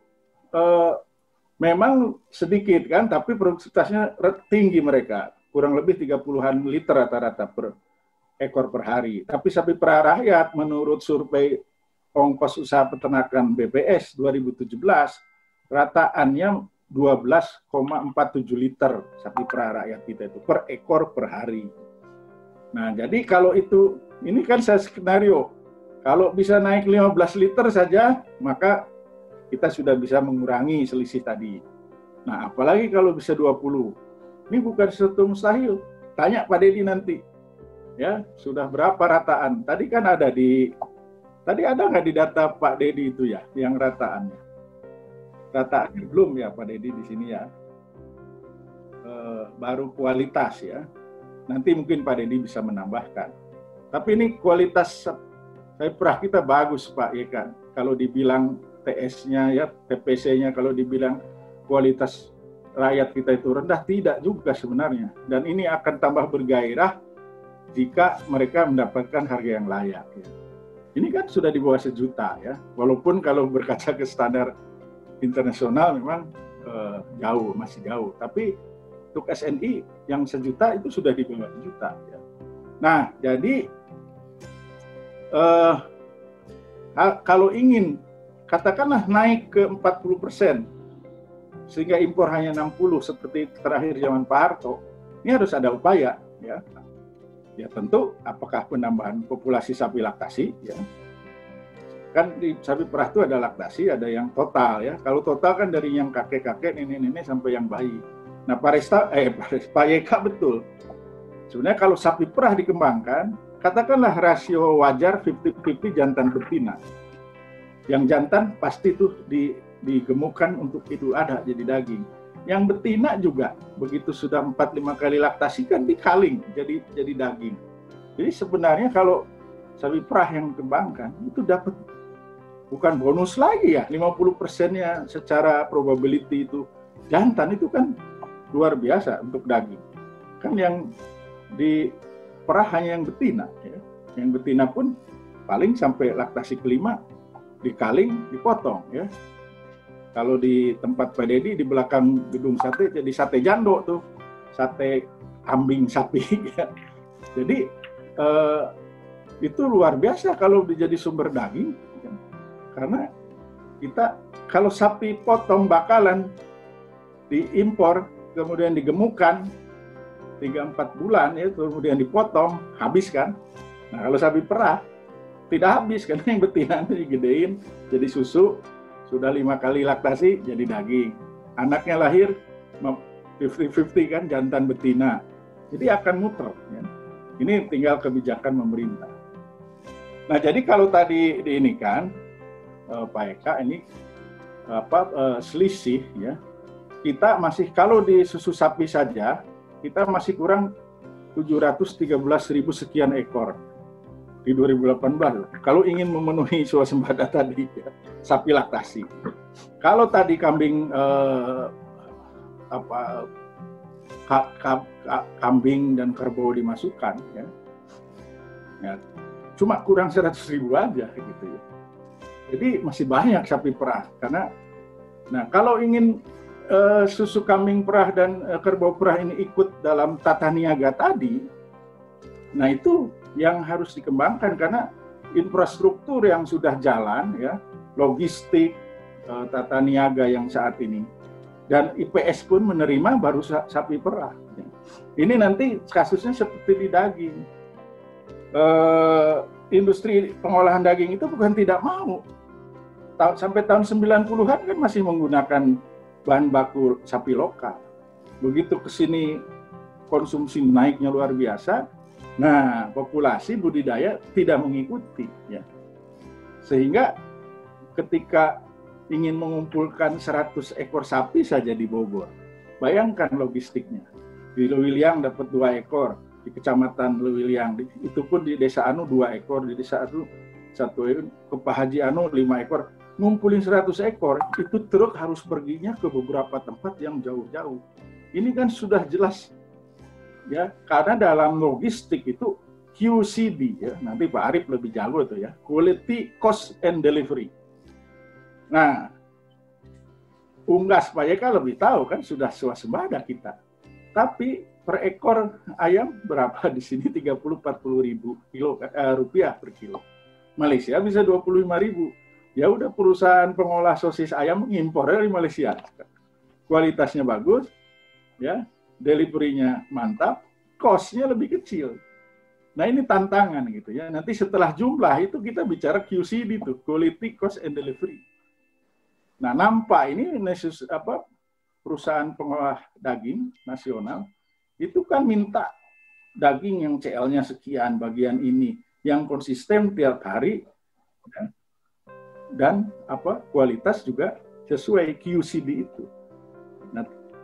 memang sedikit kan, tapi produktivitasnya tinggi mereka, kurang lebih 30-an liter rata-rata per ekor per hari. Tapi sapi perah rakyat menurut survei ongkos usaha peternakan BPS 2017 rataannya 12,47 liter sapi perah rakyat kita itu per ekor per hari. Nah, jadi kalau itu, ini kan saya skenario, kalau bisa naik 15 liter saja, maka kita sudah bisa mengurangi selisih tadi. Nah, apalagi kalau bisa 20. Ini bukan sesuatu mustahil. Tanya Pak Dedi nanti. Ya, sudah berapa rataan? Tadi kan ada ada nggak di data Pak Dedi itu ya, yang rataannya? Rataannya belum ya Pak Dedi di sini ya. Baru kualitas ya. Nanti mungkin Pak Dedi bisa menambahkan. Tapi ini kualitas sapi perah kita bagus Pak ya kan. Kalau dibilang TS-nya ya, TPC-nya kalau dibilang kualitas rakyat kita itu rendah, tidak juga sebenarnya. Dan ini akan tambah bergairah jika mereka mendapatkan harga yang layak. Ya. Ini kan sudah di bawah 1 juta ya. Walaupun kalau berkaca ke standar internasional memang jauh, masih jauh. Tapi untuk SNI yang 1 juta itu sudah di bawah 1 juta. Ya. Nah, jadi kalau ingin katakanlah naik ke 40%, sehingga impor hanya 60 seperti terakhir zaman Pak Harto, ini harus ada upaya. Ya, ya tentu apakah penambahan populasi sapi laktasi, ya. Kan di sapi perah itu ada laktasi, ada yang total ya. Kalau total kan dari yang kakek-kakek, nenek-nenek sampai yang bayi. Nah, Pak Yeka betul. Sebenarnya kalau sapi perah dikembangkan, katakanlah rasio wajar 50-50 jantan betina. Yang jantan pasti tuh digemukkan untuk Idul Adha jadi daging. Yang betina juga begitu sudah 4-5 kali laktasi kan dikaling jadi daging. Jadi sebenarnya kalau sapi perah yang dikembangkan itu dapat bukan bonus lagi ya, 50%-nya secara probability itu jantan itu kan luar biasa untuk daging. Kan yang di perah hanya yang betina ya. Yang betina pun paling sampai laktasi kelima dikaling, dipotong ya. Kalau di tempat Pak Dedi di belakang gedung sate jadi sate jando tuh, sate kambing sapi ya. Jadi itu luar biasa kalau dijadi sumber daging ya. Karena kita kalau sapi potong bakalan diimpor kemudian digemukkan 3-4 bulan ya, kemudian dipotong, habis kan. Nah kalau sapi perah tidak habis karena yang betina digedein jadi susu, sudah 5 kali laktasi jadi daging. Anaknya lahir 50-50 kan, jantan betina. Jadi akan muter ya. Ini tinggal kebijakan pemerintah. Nah jadi kalau tadi ini kan Pak Eka ini selisih ya. Kita masih kalau di susu sapi saja kita masih kurang 713.000 sekian ekor di 2018. Kalau ingin memenuhi swasembada tadi ya, sapi laktasi. Kalau tadi kambing kambing dan kerbau dimasukkan ya, cuma kurang 100.000 aja gitu ya. Jadi masih banyak sapi perah karena kalau ingin susu kambing perah dan kerbau perah ini ikut dalam tata niaga tadi, nah itu yang harus dikembangkan karena infrastruktur yang sudah jalan ya, logistik, tata niaga yang saat ini, dan IPS pun menerima baru sapi perah. Ya. Ini nanti kasusnya seperti di daging. Industri pengolahan daging itu bukan tidak mau. Sampai tahun 90-an kan masih menggunakan bahan baku sapi lokal. Begitu ke sini konsumsi naiknya luar biasa, nah populasi budidaya tidak mengikuti ya. Sehingga ketika ingin mengumpulkan 100 ekor sapi saja di Bogor, bayangkan logistiknya. Di Lewiliang dapat 2 ekor, di kecamatan Lewiliang, itu pun di desa Anu 2 ekor, di desa Anu 1 ekor, ke Pak Haji Anu 5 ekor. Ngumpulin 100 ekor, itu truk harus perginya ke beberapa tempat yang jauh-jauh. Ini kan sudah jelas, ya, karena dalam logistik itu QCD, ya, nanti Pak Arief lebih jago itu ya, Quality, Cost, and Delivery. Nah, Unggas Pak Eka lebih tahu kan, sudah swasembada kita. Tapi per ekor ayam berapa di sini? 30-40 ribu rupiah per kilo. Malaysia bisa 25.000. Ya udah perusahaan pengolah sosis ayam mengimpor dari Malaysia. Kualitasnya bagus, ya, delivery-nya mantap, cost-nya lebih kecil. Nah ini tantangan gitu ya. Nanti setelah jumlah itu kita bicara QCD itu, Quality, Cost, and Delivery. Nah nampak ini perusahaan pengolah daging nasional itu kan minta daging yang CL-nya sekian, bagian ini, yang konsisten tiap hari. Ya, dan kualitas juga sesuai QCD itu. Nah,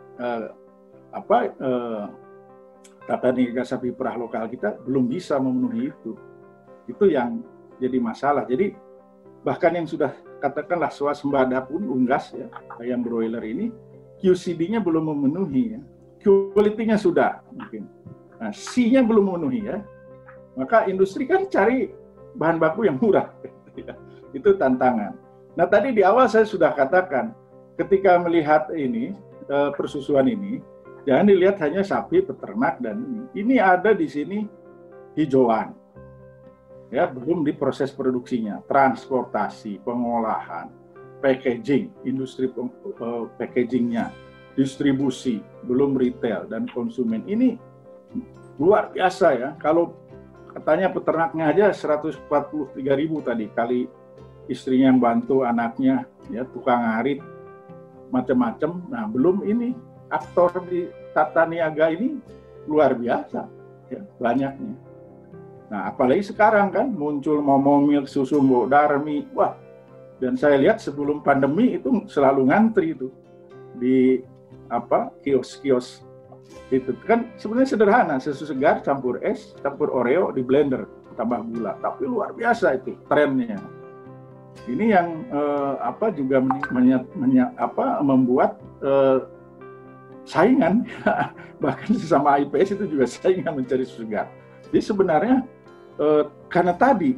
tata niaga sapi perah lokal kita belum bisa memenuhi itu. Itu yang jadi masalah. Jadi bahkan yang sudah katakanlah swasembada pun Unggas ya, ayam broiler ini QCD-nya belum memenuhi ya. Quality-nya sudah mungkin. Nah, C-nya belum memenuhi ya. Maka industri kan cari bahan baku yang murah. Itu tantangan. Nah tadi di awal saya sudah katakan, ketika melihat ini persusuan ini, jangan dilihat hanya sapi, peternak dan ini ada di sini hijauan, ya belum di proses produksinya, transportasi, pengolahan, packaging, industri packagingnya, distribusi, belum retail dan konsumen. Ini luar biasa ya. Kalau katanya peternaknya aja 143.000 tadi kali istrinya yang bantu anaknya, ya tukang ngarit, macam-macam. Nah belum ini aktor di tata niaga ini luar biasa, ya, banyaknya. Nah apalagi sekarang kan muncul Momomilk, susu Mbok Darmi, wah. Dan saya lihat sebelum pandemi itu selalu ngantri itu di kios-kios itu kan sebenarnya sederhana, susu segar campur es, campur Oreo di blender, tambah gula, tapi luar biasa itu trennya. Ini yang juga membuat saingan, bahkan sesama IPS itu juga saingan mencari susu segar. Jadi sebenarnya karena tadi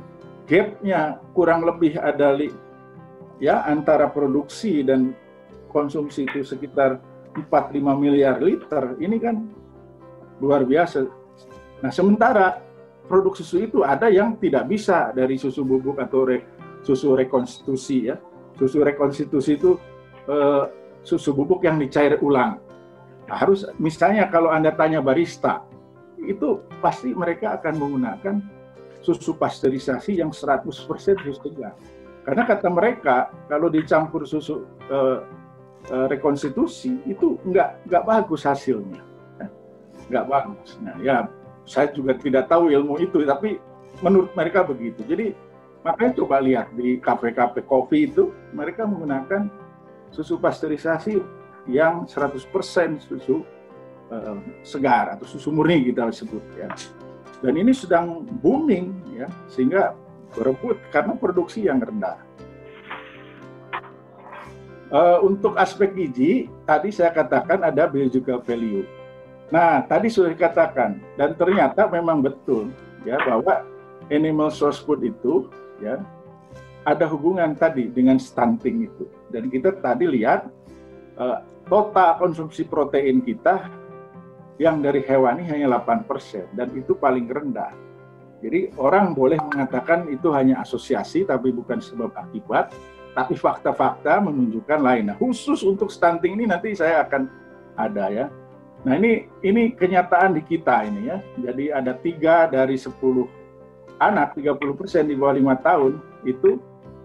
gapnya kurang lebih ada ya antara produksi dan konsumsi itu sekitar 4-5 miliar liter, ini kan luar biasa. Nah, sementara produk susu itu ada yang tidak bisa dari susu bubuk atau susu rekonstitusi ya. Susu rekonstitusi itu susu bubuk yang dicair ulang. Nah, harus misalnya kalau Anda tanya barista, itu pasti mereka akan menggunakan susu pasteurisasi yang 100% susu segar. Karena kata mereka kalau dicampur susu rekonstitusi itu nggak bagus hasilnya, nggak bagus. Nah ya, saya juga tidak tahu ilmu itu, tapi menurut mereka begitu. Jadi makanya coba lihat di kafe-kafe kopi itu mereka menggunakan susu pasteurisasi yang 100% susu segar atau susu murni kita sebut ya. Dan ini sedang booming ya, sehingga berebut karena produksi yang rendah. Untuk aspek gizi, tadi saya katakan ada biological value. Nah, tadi sudah dikatakan, dan ternyata memang betul ya bahwa animal source food itu ya ada hubungan tadi dengan stunting itu. Dan kita tadi lihat total konsumsi protein kita yang dari hewani hanya 8% dan itu paling rendah. Jadi orang boleh mengatakan itu hanya asosiasi tapi bukan sebab akibat. Tapi fakta-fakta menunjukkan lain. Nah, khusus untuk stunting ini nanti saya akan ada ya. Nah, ini kenyataan di kita ini ya. Jadi ada 3 dari 10 anak, 30% di bawah 5 tahun itu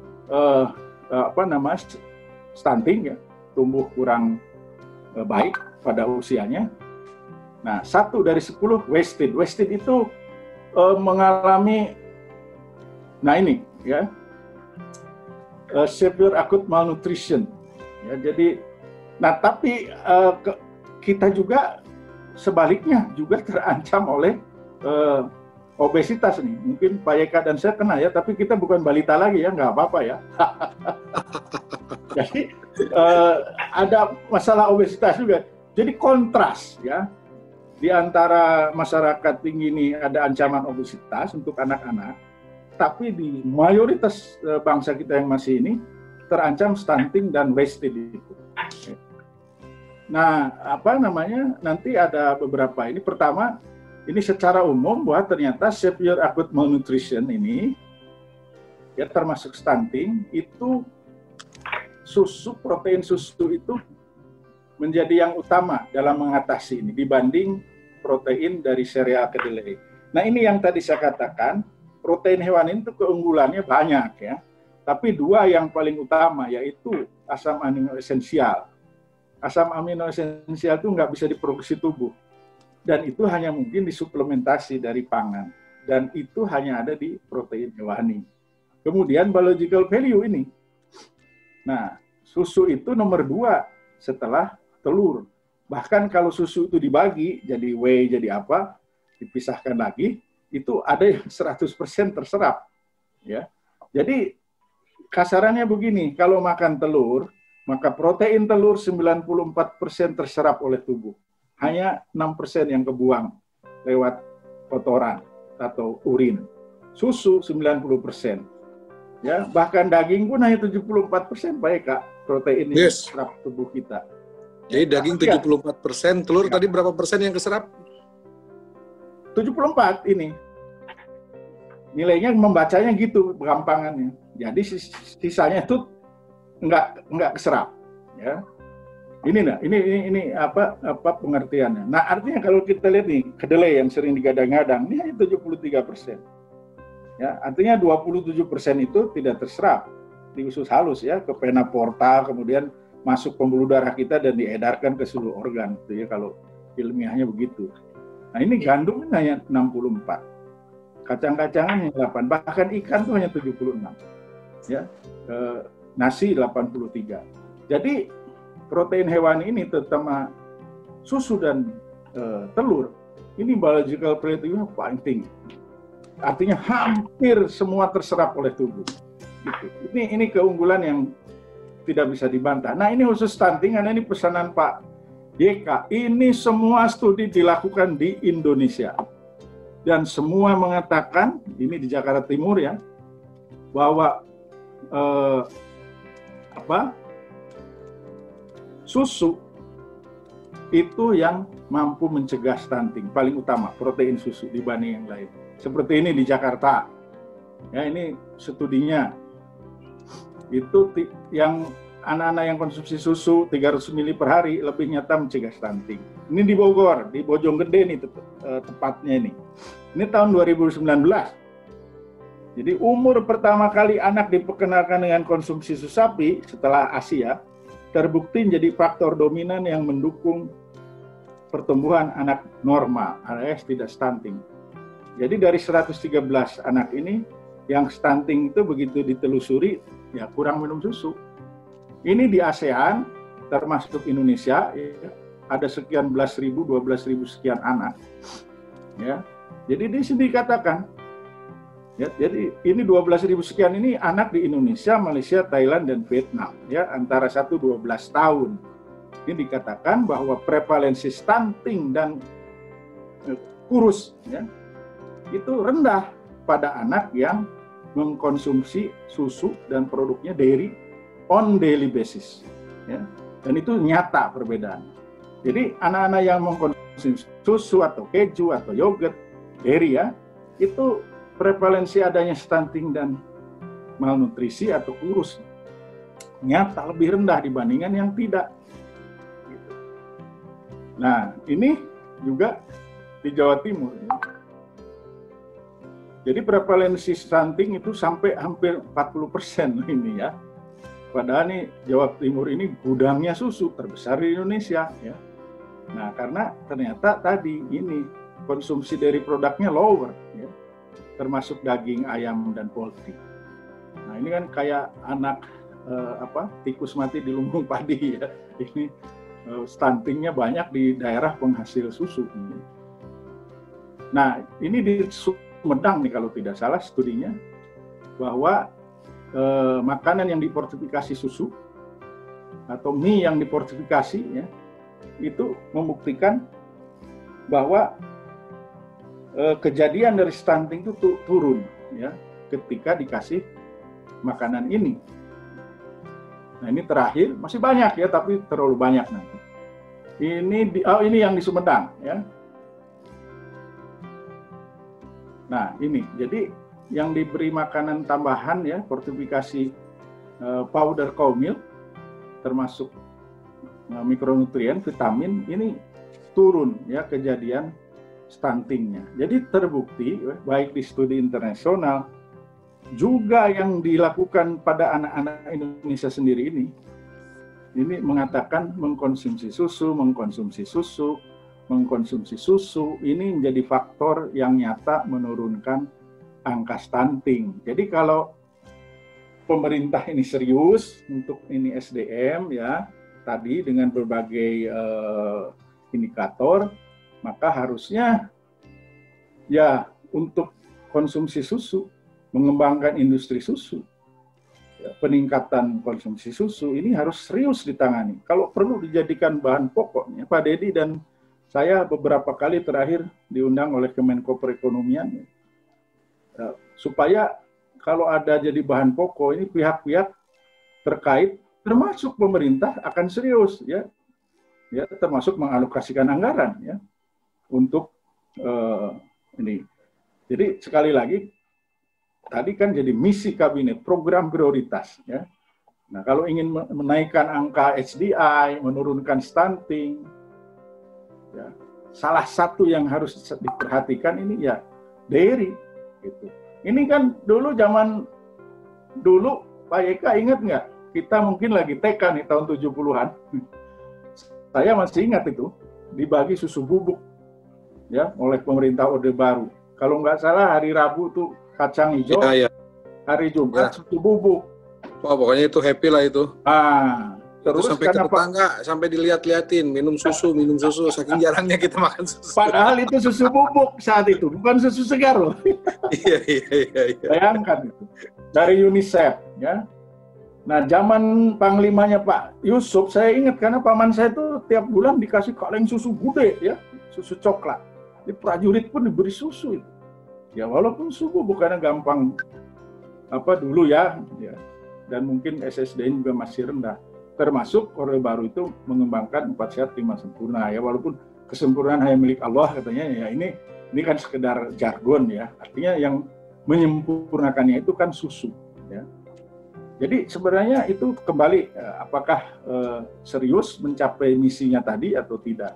stunting ya, tumbuh kurang baik pada usianya. Nah, 1 dari 10 wasted. Wasted itu mengalami, nah ini ya, severe acute malnutrition. Ya, jadi, nah tapi kita juga sebaliknya juga terancam oleh obesitas nih. Mungkin Pak Yeka dan saya kena ya, tapi kita bukan balita lagi ya, nggak apa-apa ya. Jadi ada masalah obesitas juga. Jadi kontras ya, di antara masyarakat tinggi ini ada ancaman obesitas untuk anak-anak. Tapi di mayoritas bangsa kita yang masih ini terancam stunting dan wasted itu. Nah, nanti ada beberapa ini. Pertama, ini secara umum bahwa ternyata severe acute malnutrition ini ya termasuk stunting itu protein susu itu menjadi yang utama dalam mengatasi ini dibanding protein dari sereal kedelai. Nah, ini yang tadi saya katakan. Protein hewani itu keunggulannya banyak ya, tapi 2 yang paling utama yaitu asam amino esensial. Asam amino esensial itu nggak bisa diproduksi tubuh, dan itu hanya mungkin disuplementasi dari pangan, dan itu hanya ada di protein hewani. Kemudian biological value ini, nah susu itu nomor 2 setelah telur. Bahkan kalau susu itu dibagi jadi whey jadi apa, dipisahkan lagi, itu ada yang 100% terserap ya. Jadi kasarannya begini, kalau makan telur maka protein telur 94% terserap oleh tubuh, hanya 6% yang kebuang lewat kotoran atau urin. Susu 90% ya, bahkan daging pun hanya 74% baik Kak, protein yang terserap tubuh kita. Jadi daging 74%, telur ya. Tadi berapa persen yang keserap? 74 ini. Nilainya membacanya gitu gampangannya. Jadi sisanya itu enggak keserap ya. Ini apa pengertiannya. Nah, artinya kalau kita lihat nih kedelai yang sering digadang-gadang ini hanya 73%. Ya, artinya 27% itu tidak terserap di usus halus ya, ke vena porta, kemudian masuk pembuluh darah kita dan diedarkan ke seluruh organ gitu ya, kalau ilmiahnya begitu. Nah, ini gandum hanya 64, kacang-kacangan hanya 8, bahkan ikan itu hanya 76, ya, nasi 83. Jadi protein hewani ini terutama susu dan telur ini biological value-nya paling tinggi. Artinya hampir semua terserap oleh tubuh. Gitu. Ini keunggulan yang tidak bisa dibantah. Nah, ini khusus stunting, karena ini pesanan Pak YK. Ini semua studi dilakukan di Indonesia. Dan semua mengatakan, ini di Jakarta Timur ya, bahwa susu itu yang mampu mencegah stunting, paling utama protein susu dibanding yang lain. Seperti ini di Jakarta, ya ini studinya, itu yang anak-anak yang konsumsi susu 300 ml per hari lebih nyata mencegah stunting. Ini di Bogor, di Bojonggede nih tepatnya ini. Ini tahun 2019. Jadi umur pertama kali anak diperkenalkan dengan konsumsi susu sapi setelah Asia, terbukti menjadi faktor dominan yang mendukung pertumbuhan anak normal alias tidak stunting. Jadi dari 113 anak ini yang stunting itu begitu ditelusuri ya kurang minum susu. Ini di ASEAN termasuk Indonesia ya, ada sekian belas ribu, 12.000 sekian anak. Ya. Jadi di sini dikatakan ya, jadi ini 12.000 sekian ini anak di Indonesia, Malaysia, Thailand dan Vietnam ya antara 1-12 tahun. Ini dikatakan bahwa prevalensi stunting dan kurus ya, itu rendah pada anak yang mengkonsumsi susu dan produknya dairy on daily basis. Ya. Dan itu nyata perbedaan. Jadi anak-anak yang mengkonsumsi susu atau keju atau yogurt, dairy ya, itu prevalensi adanya stunting dan malnutrisi atau kurus nyata lebih rendah dibandingkan yang tidak. Nah, ini juga di Jawa Timur. Ya. Jadi prevalensi stunting itu sampai hampir 40% ini ya. Padahal nih Jawa Timur ini gudangnya susu terbesar di Indonesia ya. Nah, karena ternyata tadi ini konsumsi dari produknya lower ya. Termasuk daging ayam dan poultry. Nah, ini kan kayak anak tikus mati di lumbung padi ya. Ini stuntingnya banyak di daerah penghasil susu. Nah, ini di Sumedang nih kalau tidak salah studinya bahwa makanan yang diportifikasi susu atau mie yang diportifikasi ya itu membuktikan bahwa kejadian dari stunting itu turun ya ketika dikasih makanan ini. Nah, ini terakhir masih banyak ya tapi terlalu banyak nanti. Ini yang di Sumedang ya. Nah, ini jadi yang diberi makanan tambahan ya, fortifikasi powder cow milk termasuk mikronutrien, vitamin ini turun ya kejadian stuntingnya. Jadi terbukti baik di studi internasional juga yang dilakukan pada anak-anak Indonesia sendiri ini mengatakan mengkonsumsi susu ini menjadi faktor yang nyata menurunkan angka stunting. Jadi kalau pemerintah ini serius untuk ini SDM ya tadi dengan berbagai indikator, maka harusnya ya untuk konsumsi susu, mengembangkan industri susu, ya, peningkatan konsumsi susu ini harus serius ditangani. Kalau perlu dijadikan bahan pokoknya, Pak Dedi dan saya beberapa kali terakhir diundang oleh Kemenko Perekonomian ya, supaya kalau ada jadi bahan pokok ini pihak-pihak terkait termasuk pemerintah akan serius ya termasuk mengalokasikan anggaran ya untuk ini. Jadi sekali lagi tadi kan jadi misi kabinet program prioritas ya. Nah, kalau ingin menaikkan angka HDI, menurunkan stunting ya, salah satu yang harus diperhatikan ini ya dairy gitu. Ini kan zaman dulu Pak Eka ingat nggak? Kita mungkin lagi TK nih tahun 70-an. Saya masih ingat itu dibagi susu bubuk ya oleh pemerintah Orde Baru. Kalau nggak salah hari Rabu tuh kacang hijau, ya. Hari Jumat susu bubuk. Wah, pokoknya itu happy lah itu. Terus sampai ke tetangga, sampai dilihat-liatin minum susu, saking jarangnya kita makan susu. Padahal itu susu bubuk saat itu, bukan susu segar loh. Iya. Bayangkan itu. Dari UNICEF ya. Nah, zaman panglimanya Pak Yusuf, saya ingat karena paman saya itu tiap bulan dikasih kaleng susu gede ya, susu coklat. Di prajurit pun diberi susu itu. Ya walaupun susu bukannya gampang dulu ya, dan mungkin SSDN juga masih rendah. Termasuk Orde Baru itu mengembangkan 4 sehat 5 sempurna ya, walaupun kesempurnaan hanya milik Allah katanya ya, ini kan sekedar jargon ya. Artinya yang menyempurnakannya itu kan susu ya. Jadi sebenarnya itu kembali apakah serius mencapai misinya tadi atau tidak.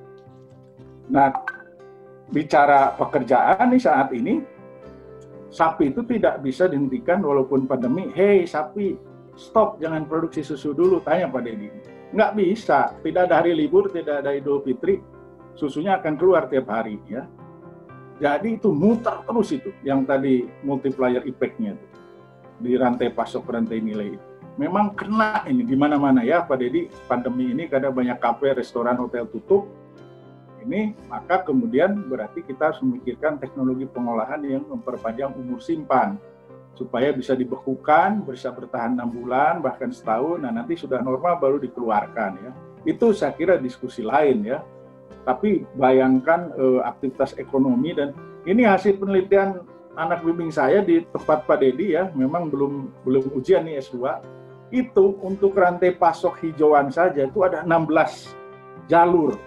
Nah, bicara pekerjaan nih saat ini, sapi itu tidak bisa dihentikan walaupun pandemi. Hei sapi, stop, jangan produksi susu dulu, tanya Pak Deddy. Nggak bisa, tidak ada hari libur, tidak ada Idul Fitri, susunya akan keluar tiap hari ya. Jadi itu muter terus itu, yang tadi multiplier effect-nya itu, di rantai pasok, rantai nilai itu. Memang kena ini di mana-mana ya Pak Deddy, pandemi ini kadang banyak kafe, restoran, hotel tutup. Ini maka kemudian berarti kita harus memikirkan teknologi pengolahan yang memperpanjang umur simpan supaya bisa dibekukan, bisa bertahan 6 bulan bahkan setahun. Nah nanti sudah normal baru dikeluarkan ya. Itu saya kira diskusi lain ya. Tapi bayangkan aktivitas ekonomi, dan ini hasil penelitian anak bimbing saya di tempat Pak Deddy ya. Memang belum ujian nih S2. Itu untuk rantai pasok hijauan saja itu ada 16 jalur.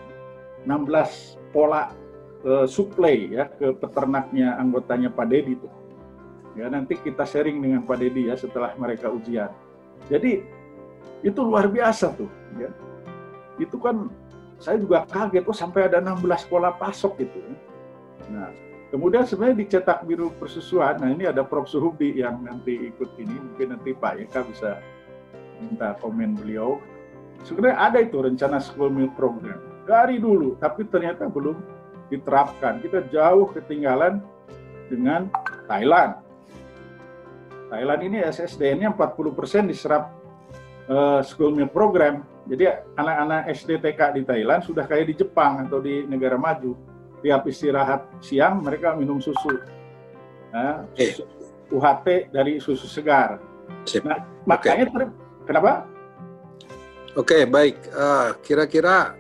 16 pola suplai ya ke peternaknya, anggotanya Pak Deddy itu. Ya nanti kita sharing dengan Pak Deddy ya setelah mereka ujian. Jadi itu luar biasa tuh ya. Itu kan saya juga kaget, sampai ada 16 pola pasok gitu. Nah, kemudian sebenarnya dicetak biru persusuan. Nah, ini ada Prof. Suhubi yang nanti ikut ini, mungkin nanti Pak Eka bisa minta komen beliau. Sebenarnya ada itu rencana school meal program dari dulu, tapi ternyata belum diterapkan. Kita jauh ketinggalan dengan Thailand. Thailand ini SSDN-nya 40% diserap school meal program. Jadi anak-anak SD TK di Thailand sudah kayak di Jepang atau di negara maju. Tiap istirahat siang mereka minum susu. Nah, UHT dari susu segar. Nah, makanya kenapa? Oke, baik. Kira-kira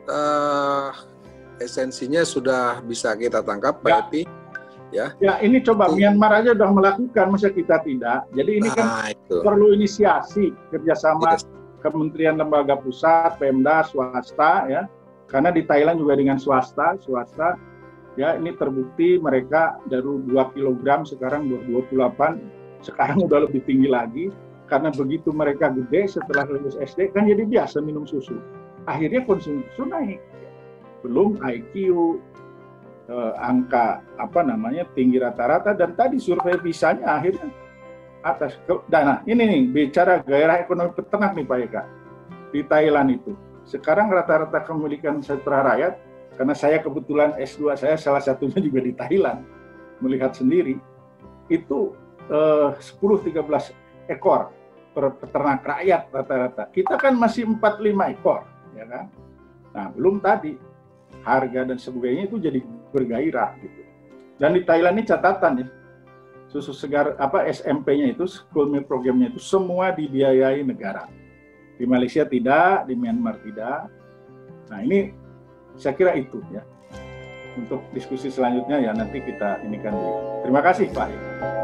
esensinya sudah bisa kita tangkap, Pak Epi. Ya, ini coba Myanmar aja sudah melakukan, masa kita tidak? Jadi ini kan perlu inisiasi kerjasama kementerian lembaga pusat, Pemda, swasta ya. Karena di Thailand juga dengan swasta ya, ini terbukti mereka dari 2 kg sekarang 28, sekarang udah lebih tinggi lagi. Karena begitu mereka gede setelah lulus SD kan jadi biasa minum susu. Akhirnya konsumsi susu naik. Belum IQ, angka tinggi rata-rata, dan tadi survei PISA-nya akhirnya atas. Nah, ini nih bicara gairah ekonomi peternak nih Pak Eka. Di Thailand itu sekarang rata-rata kepemilikan sentra rakyat, karena saya kebetulan S2 saya salah satunya juga di Thailand, melihat sendiri itu 10-13 ekor per peternak rakyat rata-rata. Kita kan masih 4-5 ekor, ya kan? Nah, belum tadi harga dan sebagainya itu jadi bergairah gitu. Dan di Thailand ini catatan ya, susu segar SMP-nya itu, school meal programnya itu semua dibiayai negara. Di Malaysia tidak, di Myanmar tidak. Nah, ini saya kira itu ya. Untuk diskusi selanjutnya ya nanti kita inikan. Terima kasih Pak.